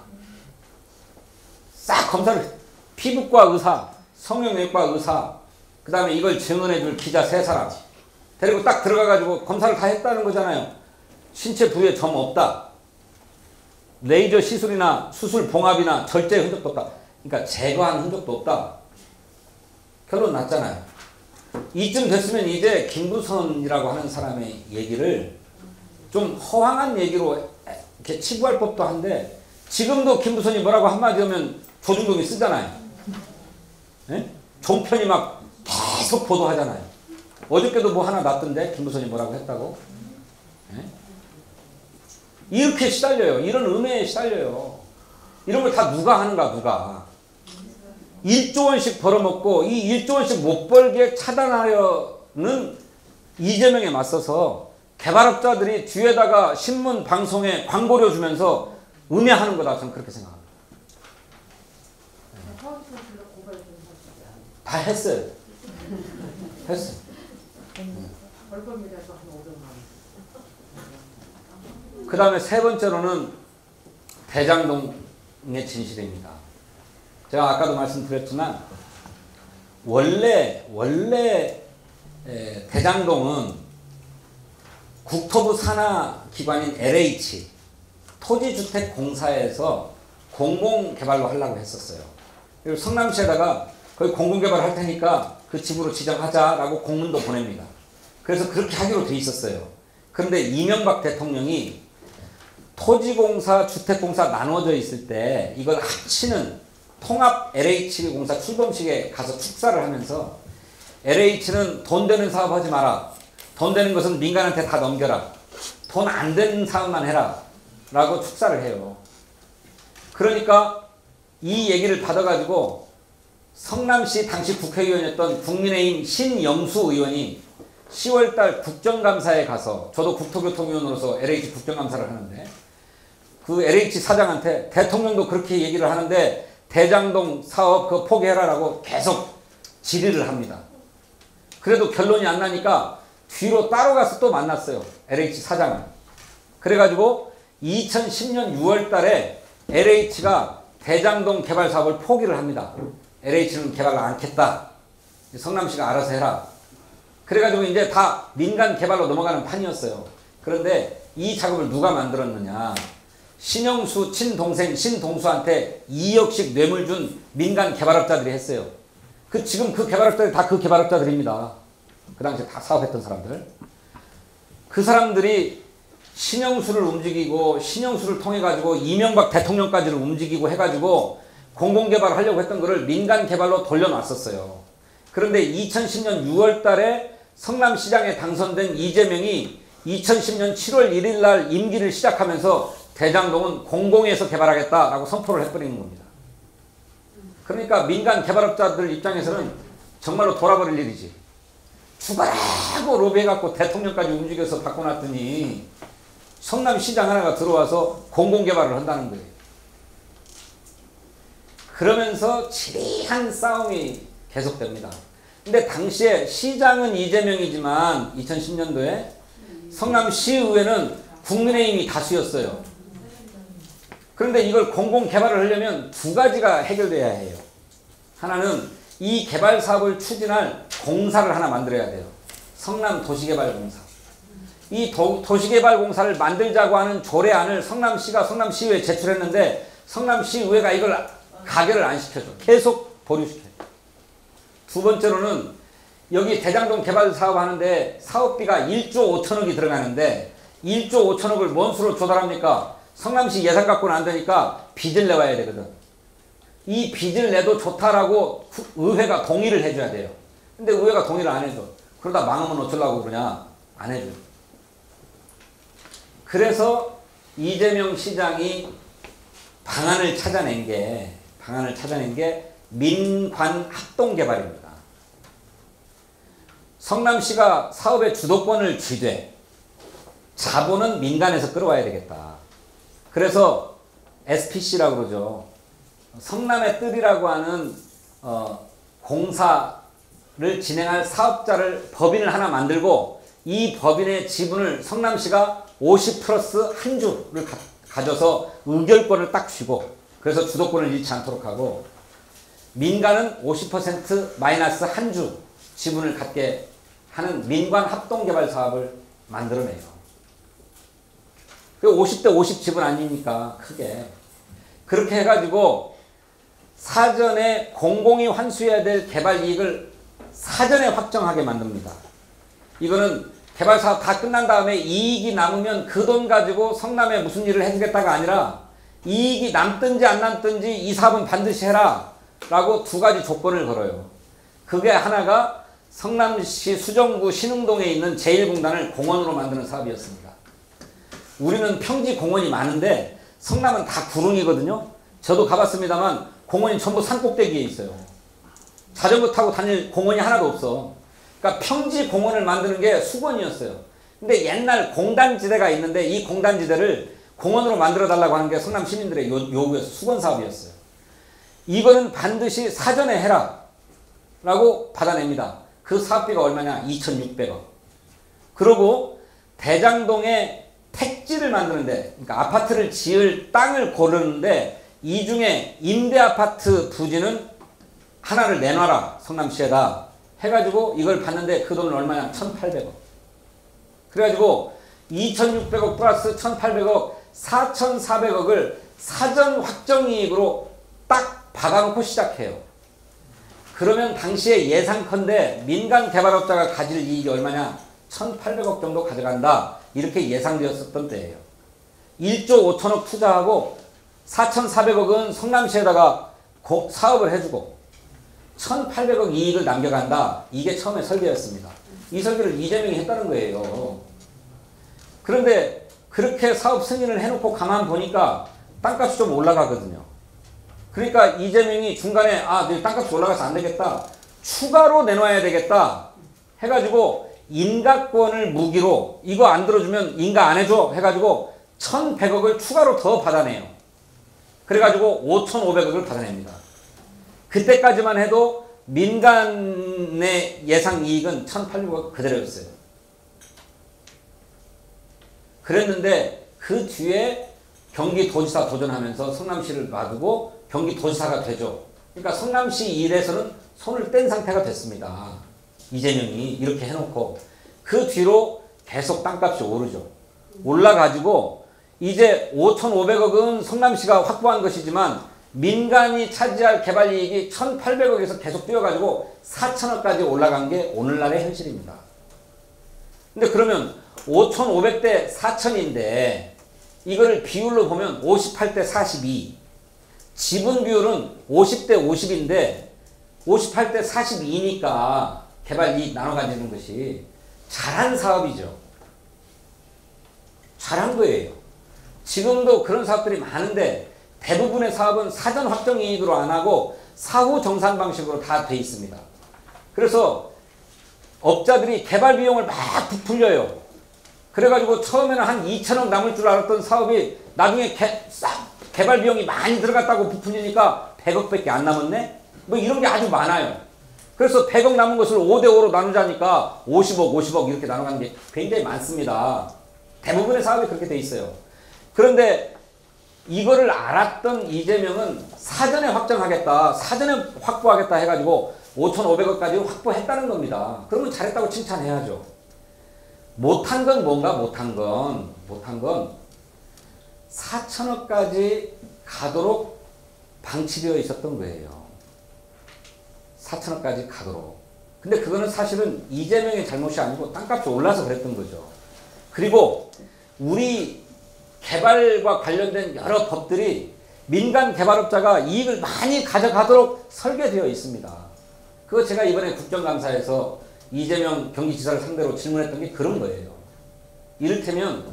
싹 검사를, 피부과 의사, 성형외과 의사, 그 다음에 이걸 증언해 줄 기자 세 사람 데리고 딱 들어가가지고 검사를 다 했다는 거잖아요. 신체 부위에 점 없다. 레이저 시술이나 수술 봉합이나 절제 흔적도 없다. 그러니까 제거한 흔적도 없다. 결론 났잖아요. 이쯤 됐으면 이제 김부선이라고 하는 사람의 얘기를 좀 허황한 얘기로 이렇게 치부할 법도 한데, 지금도 김부선이 뭐라고 한마디 하면 조중동이 쓰잖아요. 네? 종편이 막 계속 보도하잖아요. 어저께도 뭐 하나 났던데 김부선이 뭐라고 했다고. 네? 이렇게 시달려요. 이런 음해에 시달려요. 이런 걸 다 누가 하는가. 누가 일조 원씩 벌어먹고 이 일조 원씩 못 벌게 차단하려는 이재명에 맞서서 개발업자들이 뒤에다가 신문 방송에 광고료 주면서 음해하는 거다. 저는 그렇게 생각합니다. 다 했어요. 했어요. 그 다음에 세 번째로는 대장동의 진실입니다. 제가 아까도 말씀드렸지만 원래 원래 에, 대장동은 국토부 산하 기관인 엘에이치 토지주택공사에서 공공개발로 하려고 했었어요. 그리고 성남시에다가 거기 공공개발 할 테니까 그 집으로 지정하자라고 공문도 보냅니다. 그래서 그렇게 하기로 돼 있었어요. 그런데 이명박 대통령이 토지공사, 주택공사 나눠져 있을 때 이걸 합치는 통합 엘에이치 공사 출범식에 가서 축사를 하면서 엘에이치는 돈 되는 사업 하지 마라. 돈 되는 것은 민간한테 다 넘겨라. 돈 안 되는 사업만 해라. 라고 축사를 해요. 그러니까 이 얘기를 받아가지고 성남시 당시 국회의원이었던 국민의힘 신영수 의원이 시월달 국정감사에 가서, 저도 국토교통위원으로서 엘에이치 국정감사를 하는데 그 엘에이치 사장한테 대통령도 그렇게 얘기를 하는데 대장동 사업 그거 포기해라라고 계속 질의를 합니다. 그래도 결론이 안 나니까 뒤로 따로 가서 또 만났어요. 엘에이치 사장을. 그래가지고 이천십 년 유월 달에 엘에이치가 대장동 개발 사업을 포기를 합니다. 엘에이치는 개발을 안 했다. 성남시가 알아서 해라. 그래가지고 이제 다 민간 개발로 넘어가는 판이었어요. 그런데 이 작업을 누가 만들었느냐. 신영수 친동생 신동수한테 이억씩 뇌물 준 민간 개발업자들이 했어요. 그 지금 그 개발업자들이 다 그 개발업자들입니다. 그 당시에 다 사업했던 사람들. 그 사람들이 신영수를 움직이고 신영수를 통해 가지고 이명박 대통령까지를 움직이고 해가지고 공공개발을 하려고 했던 거를 민간 개발로 돌려놨었어요. 그런데 이천십 년 유월 달에 성남시장에 당선된 이재명이 이천십 년 칠월 일일 날 임기를 시작하면서 대장동은 공공에서 개발하겠다라고 선포를 해버리는 겁니다. 그러니까 민간 개발업자들 입장에서는 정말로 돌아버릴 일이지. 죽어라고 로비해갖고 대통령까지 움직여서 바꿔놨더니 성남시장 하나가 들어와서 공공개발을 한다는 거예요. 그러면서 지리한 싸움이 계속됩니다. 근데 당시에 시장은 이재명이지만 이천십 년도에 성남시의회는 국민의힘이 다수였어요. 그런데 이걸 공공개발을 하려면 두 가지가 해결돼야 해요. 하나는 이 개발 사업을 추진할 공사를 하나 만들어야 돼요. 성남도시개발공사. 이 도, 도시개발공사를 만들자고 하는 조례안을 성남시가 성남시의회에 제출했는데 성남시의회가 이걸 가결을 안 시켜줘. 계속 보류시켜요. 두 번째로는 여기 대장동 개발 사업 하는데 사업비가 일조 오천억이 들어가는데 일조 오천억을 뭔 수로 조달합니까? 성남시 예산 갖고는 안 되니까 빚을 내와야 되거든. 이 빚을 내도 좋다라고 의회가 동의를 해줘야 돼요. 근데 의회가 동의를 안 해줘. 그러다 망하면 어쩌려고 그러냐? 안 해줘. 그래서 이재명 시장이 방안을 찾아낸 게 방안을 찾아낸 게 민관 합동개발입니다. 성남시가 사업의 주도권을 쥐되 자본은 민간에서 끌어와야 되겠다. 그래서 에스피씨라고 그러죠. 성남의 뜰이라고 하는 어, 공사를 진행할 사업자를 법인을 하나 만들고 이 법인의 지분을 성남시가 오십 플러스 한 주를 가, 가져서 의결권을 딱 쥐고 그래서 주도권을 잃지 않도록 하고 민간은 오십 퍼센트 마이너스 한 주 지분을 갖게 하는 민관 합동개발 사업을 만들어내요. 오십 대 오십 지분 아닙니까? 크게. 그렇게 해가지고 사전에 공공이 환수해야 될 개발 이익을 사전에 확정하게 만듭니다. 이거는 개발 사업 다 끝난 다음에 이익이 남으면 그 돈 가지고 성남에 무슨 일을 해주겠다가 아니라 이익이 남든지 안 남든지 이 사업은 반드시 해라 라고 두 가지 조건을 걸어요. 그게 하나가 성남시 수정구 신흥동에 있는 제일공단을 공원으로 만드는 사업이었습니다. 우리는 평지 공원이 많은데 성남은 다 구릉이거든요. 저도 가봤습니다만 공원이 전부 산꼭대기에 있어요. 자전거 타고 다닐 공원이 하나도 없어. 그러니까 평지 공원을 만드는 게 수건이었어요. 근데 옛날 공단지대가 있는데 이 공단지대를 공원으로 만들어 달라고 하는 게 성남 시민들의 요, 요구였어요. 수건 사업이었어요. 이거는 반드시 사전에 해라 라고 받아냅니다. 그 사업비가 얼마냐? 이천육백억. 그리고 대장동에 택지를 만드는데, 그러니까 아파트를 지을 땅을 고르는데 이 중에 임대아파트 부지는 하나를 내놔라 성남시에다 해가지고 이걸 받는데 그 돈은 얼마냐? 천팔백억. 그래가지고 이천육백억 플러스 천팔백억 사천사백억을 사전 확정이익으로 딱 박아놓고 시작해요. 그러면 당시에 예상컨대 민간 개발업자가 가질 이익이 얼마냐? 천팔백억 정도 가져간다. 이렇게 예상되었었던 때예요. 일조 오천억 투자하고 사천사백억은 성남시에다가 고, 사업을 해주고 천팔백억 이익을 남겨간다. 이게 처음에 설계였습니다. 이 설계를 이재명이 했다는 거예요. 그런데 그렇게 사업 승인을 해놓고 가만 보니까 땅값이 좀 올라가거든요. 그러니까 이재명이 중간에 아, 땅값이 올라가서 안 되겠다. 추가로 내놔야 되겠다. 해가지고 인가권을 무기로 이거 안 들어주면 인가 안 해줘 해가지고 천백억을 추가로 더 받아내요. 그래가지고 오천오백억을 받아냅니다. 그때까지만 해도 민간의 예상 이익은 천팔백억 그대로였어요. 그랬는데 그 뒤에 경기도지사 도전하면서 성남시를 놔두고 경기도지사가 되죠. 그러니까 성남시 일에서는 손을 뗀 상태가 됐습니다. 이재명이 이렇게 해놓고 그 뒤로 계속 땅값이 오르죠. 올라가지고 이제 오천오백억은 성남시가 확보한 것이지만 민간이 차지할 개발이익이 천팔백억에서 계속 뛰어가지고 사천억까지 올라간 게 오늘날의 현실입니다. 근데 그러면 오천오백 대 사천인데 이거를 비율로 보면 오십팔 대 사십이, 지분 비율은 오십 대 오십인데 오십팔 대 사십이니까 개발이익 나눠 가지는 것이 잘한 사업이죠. 잘한 거예요. 지금도 그런 사업들이 많은데 대부분의 사업은 사전 확정 이익으로 안 하고 사후 정산 방식으로 다 돼 있습니다. 그래서 업자들이 개발 비용을 막 부풀려요. 그래가지고 처음에는 한 이천억 남을 줄 알았던 사업이 나중에 개, 싹 개발 비용이 많이 들어갔다고 부풀리니까 백억밖에 안 남았네? 뭐 이런 게 아주 많아요. 그래서 백억 남은 것을 오 대 오로 나누자니까 오십억, 오십억 이렇게 나눠가는 게 굉장히 많습니다. 대부분의 사업이 그렇게 돼 있어요. 그런데 이거를 알았던 이재명은 사전에 확정하겠다, 사전에 확보하겠다 해가지고 오천오백억까지 확보했다는 겁니다. 그러면 잘했다고 칭찬해야죠. 못한 건 뭔가 못한 건, 못한 건 사천억까지 가도록 방치되어 있었던 거예요. 사천억까지 가도록. 근데 그거는 사실은 이재명의 잘못이 아니고 땅값이 올라서 그랬던 거죠. 그리고 우리 개발과 관련된 여러 법들이 민간 개발업자가 이익을 많이 가져가도록 설계되어 있습니다. 그거 제가 이번에 국정감사에서 이재명 경기지사를 상대로 질문했던 게 그런 거예요. 이를테면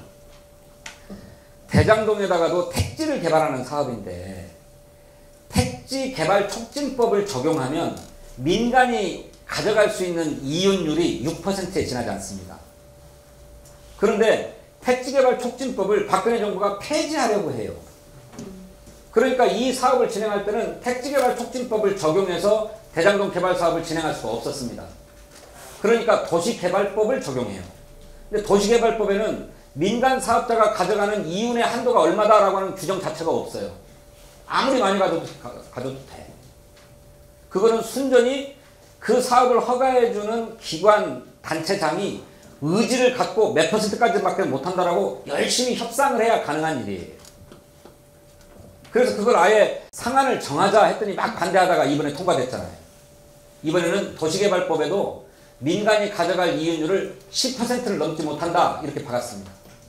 대장동에다가도 택지를 개발하는 사업인데 택지 개발 촉진법을 적용하면 민간이 가져갈 수 있는 이윤율이 육 퍼센트에 지나지 않습니다. 그런데 택지개발 촉진법을 박근혜 정부가 폐지하려고 해요. 그러니까 이 사업을 진행할 때는 택지개발 촉진법을 적용해서 대장동 개발 사업을 진행할 수가 없었습니다. 그러니까 도시개발법을 적용해요. 근데 도시개발법에는 민간 사업자가 가져가는 이윤의 한도가 얼마다라고 하는 규정 자체가 없어요. 아무리 많이 가져도, 가져도 돼. 그거는 순전히 그 사업을 허가해주는 기관, 단체장이 의지를 갖고 몇 퍼센트까지밖에 못한다라고 열심히 협상을 해야 가능한 일이에요. 그래서 그걸 아예 상한을 정하자 했더니 막 반대하다가 이번에 통과됐잖아요. 이번에는 도시개발법에도 민간이 가져갈 이윤율을 십 퍼센트를 넘지 못한다 이렇게 박았습니다.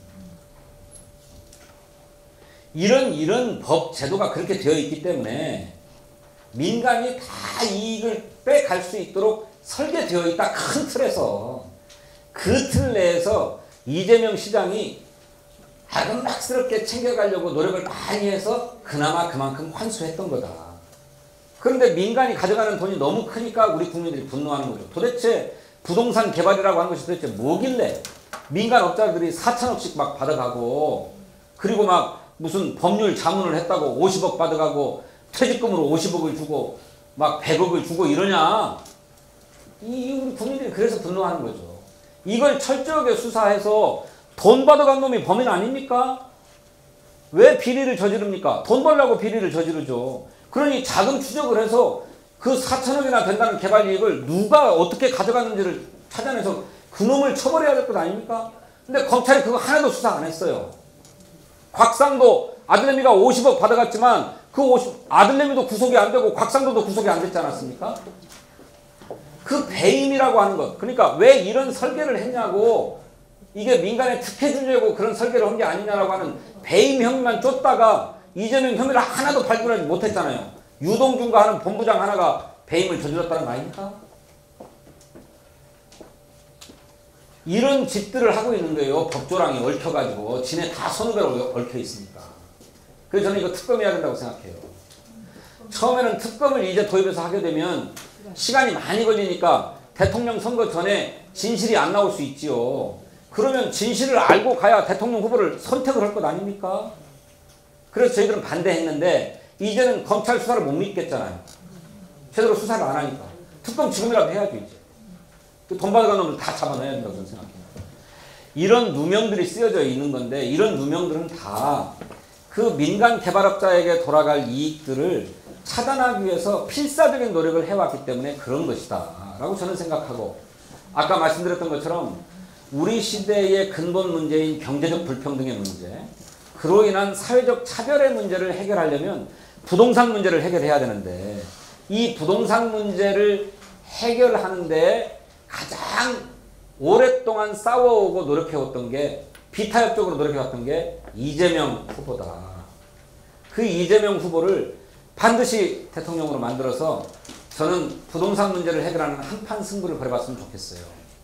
이런 이런 법 제도가 그렇게 되어 있기 때문에 민간이 다 이익을 빼갈 수 있도록 설계되어 있다. 큰 틀에서. 그 틀 내에서 이재명 시장이 아금박스럽게 챙겨가려고 노력을 많이 해서 그나마 그만큼 환수했던 거다. 그런데 민간이 가져가는 돈이 너무 크니까 우리 국민들이 분노하는 거죠. 도대체 부동산 개발이라고 하는 것이 도대체 뭐길래 민간 업자들이 사천억씩 막 받아가고 그리고 막 무슨 법률 자문을 했다고 오십억 받아가고 퇴직금으로 오십억을 주고 막 백억을 주고 이러냐. 이 우리 국민들이 그래서 분노하는 거죠. 이걸 철저하게 수사해서 돈 받아간 놈이 범인 아닙니까? 왜 비리를 저지릅니까? 돈 벌려고 비리를 저지르죠. 그러니 자금 추적을 해서 그 사천억이나 된다는 개발 이익을 누가 어떻게 가져갔는지를 찾아내서 그놈을 처벌해야 될 것 아닙니까? 근데 검찰이 그거 하나도 수사 안 했어요. 곽상도 아들내미가 오십억 받아갔지만 그 오십, 아들내미도 구속이 안 되고 곽상도도 구속이 안 됐지 않았습니까? 그 배임이라고 하는 것. 그러니까 왜 이런 설계를 했냐고, 이게 민간에 특혜 주려고 그런 설계를 한 게 아니냐라고 하는 배임 혐의만 쫓다가 이재명 혐의를 하나도 발굴하지 못했잖아요. 유동준과 하는 본부장 하나가 배임을 저질렀다는 거 아닙니까? 이런 짓들을 하고 있는 거예요. 법조랑이 얽혀가지고. 지네 다 선후배로 얽혀 있으니까. 그래서 저는 이거 특검해야 된다고 생각해요. 처음에는 특검을 이제 도입해서 하게 되면 시간이 많이 걸리니까 대통령 선거 전에 진실이 안 나올 수 있지요. 그러면 진실을 알고 가야 대통령 후보를 선택을 할 것 아닙니까? 그래서 저희들은 반대했는데 이제는 검찰 수사를 못 믿겠잖아요. 제대로 수사를 안 하니까. 특검 지금이라도 해야죠. 이제. 돈 받아간 놈을 다 잡아내야 된다고 저는 생각해요. 이런 누명들이 쓰여져 있는 건데 이런 누명들은 다 그 민간 개발업자에게 돌아갈 이익들을 차단하기 위해서 필사적인 노력을 해왔기 때문에 그런 것이다 라고 저는 생각하고, 아까 말씀드렸던 것처럼 우리 시대의 근본 문제인 경제적 불평등의 문제, 그로 인한 사회적 차별의 문제를 해결하려면 부동산 문제를 해결해야 되는데, 이 부동산 문제를 해결하는데 가장 오랫동안 싸워오고 노력해왔던 게, 비타협적으로 노력해왔던 게 이재명 후보다. 그 이재명 후보를 반드시 대통령으로 만들어서 저는 부동산 문제를 해결하는 한판 승부를 벌여봤으면 좋겠어요.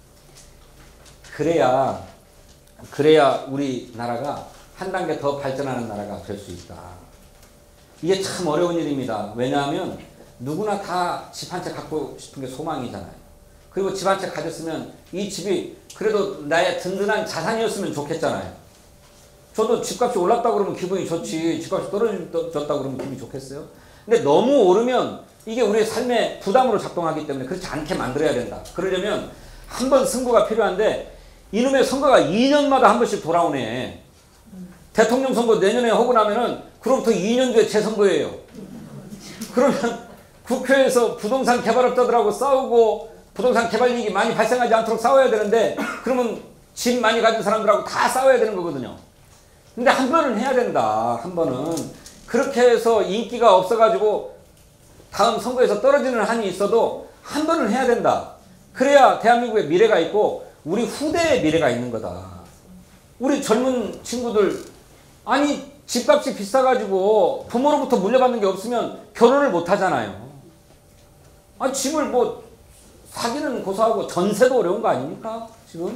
그래야, 그래야 우리나라가 한 단계 더 발전하는 나라가 될 수 있다. 이게 참 어려운 일입니다. 왜냐하면 누구나 다 집 한 채 갖고 싶은 게 소망이잖아요. 그리고 집 한 채 가졌으면 이 집이 그래도 나의 든든한 자산이었으면 좋겠잖아요. 저도 집값이 올랐다 그러면 기분이 좋지, 집값이 떨어졌다 그러면 기분이 좋겠어요? 근데 너무 오르면 이게 우리의 삶의 부담으로 작동하기 때문에 그렇지 않게 만들어야 된다. 그러려면 한 번 승부가 필요한데, 이놈의 선거가 이 년마다 한 번씩 돌아오네. 대통령 선거 내년에 하고 나면은 그로부터 이 년 뒤에 재선거예요. 그러면 국회에서 부동산 개발업자들하고 싸우고 부동산 개발 이익이 많이 발생하지 않도록 싸워야 되는데, 그러면 집 많이 가진 사람들하고 다 싸워야 되는 거거든요. 근데 한 번은 해야 된다. 한 번은. 그렇게 해서 인기가 없어가지고 다음 선거에서 떨어지는 한이 있어도 한 번은 해야 된다. 그래야 대한민국의 미래가 있고 우리 후대의 미래가 있는 거다. 우리 젊은 친구들, 아니 집값이 비싸가지고 부모로부터 물려받는 게 없으면 결혼을 못 하잖아요. 아, 집을 뭐 사기는 고사하고 전세도 어려운 거 아닙니까 지금?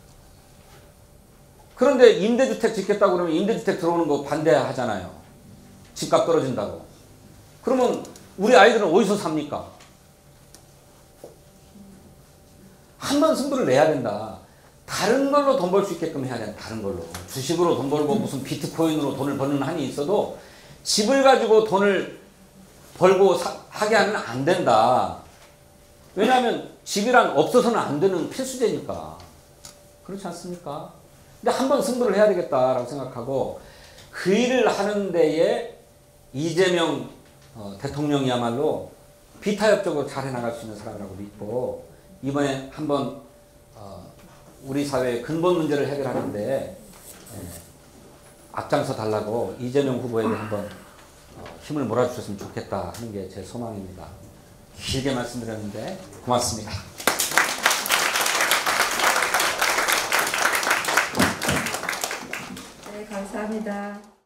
그런데 임대주택 짓겠다고 그러면 임대주택 들어오는 거 반대하잖아요. 집값 떨어진다고. 그러면 우리 아이들은 어디서 삽니까? 한 번 승부를 내야 된다. 다른 걸로 돈 벌 수 있게끔 해야 된다. 다른 걸로. 주식으로 돈 벌고 무슨 비트코인으로 돈을 버는 한이 있어도 집을 가지고 돈을 벌고 사, 하게 하면 안 된다. 왜냐하면 집이란 없어서는 안 되는 필수제니까. 그렇지 않습니까? 근데 한 번 승부를 해야 되겠다라고 생각하고, 그 일을 하는 데에 이재명 어, 대통령이야말로 비타협적으로 잘 해나갈 수 있는 사람이라고 믿고, 이번에 한번 어, 우리 사회의 근본 문제를 해결하는데 예, 앞장서 달라고 이재명 후보에게 한번 어, 힘을 몰아주셨으면 좋겠다 하는 게 제 소망입니다. 길게 말씀드렸는데 고맙습니다. 네, 감사합니다.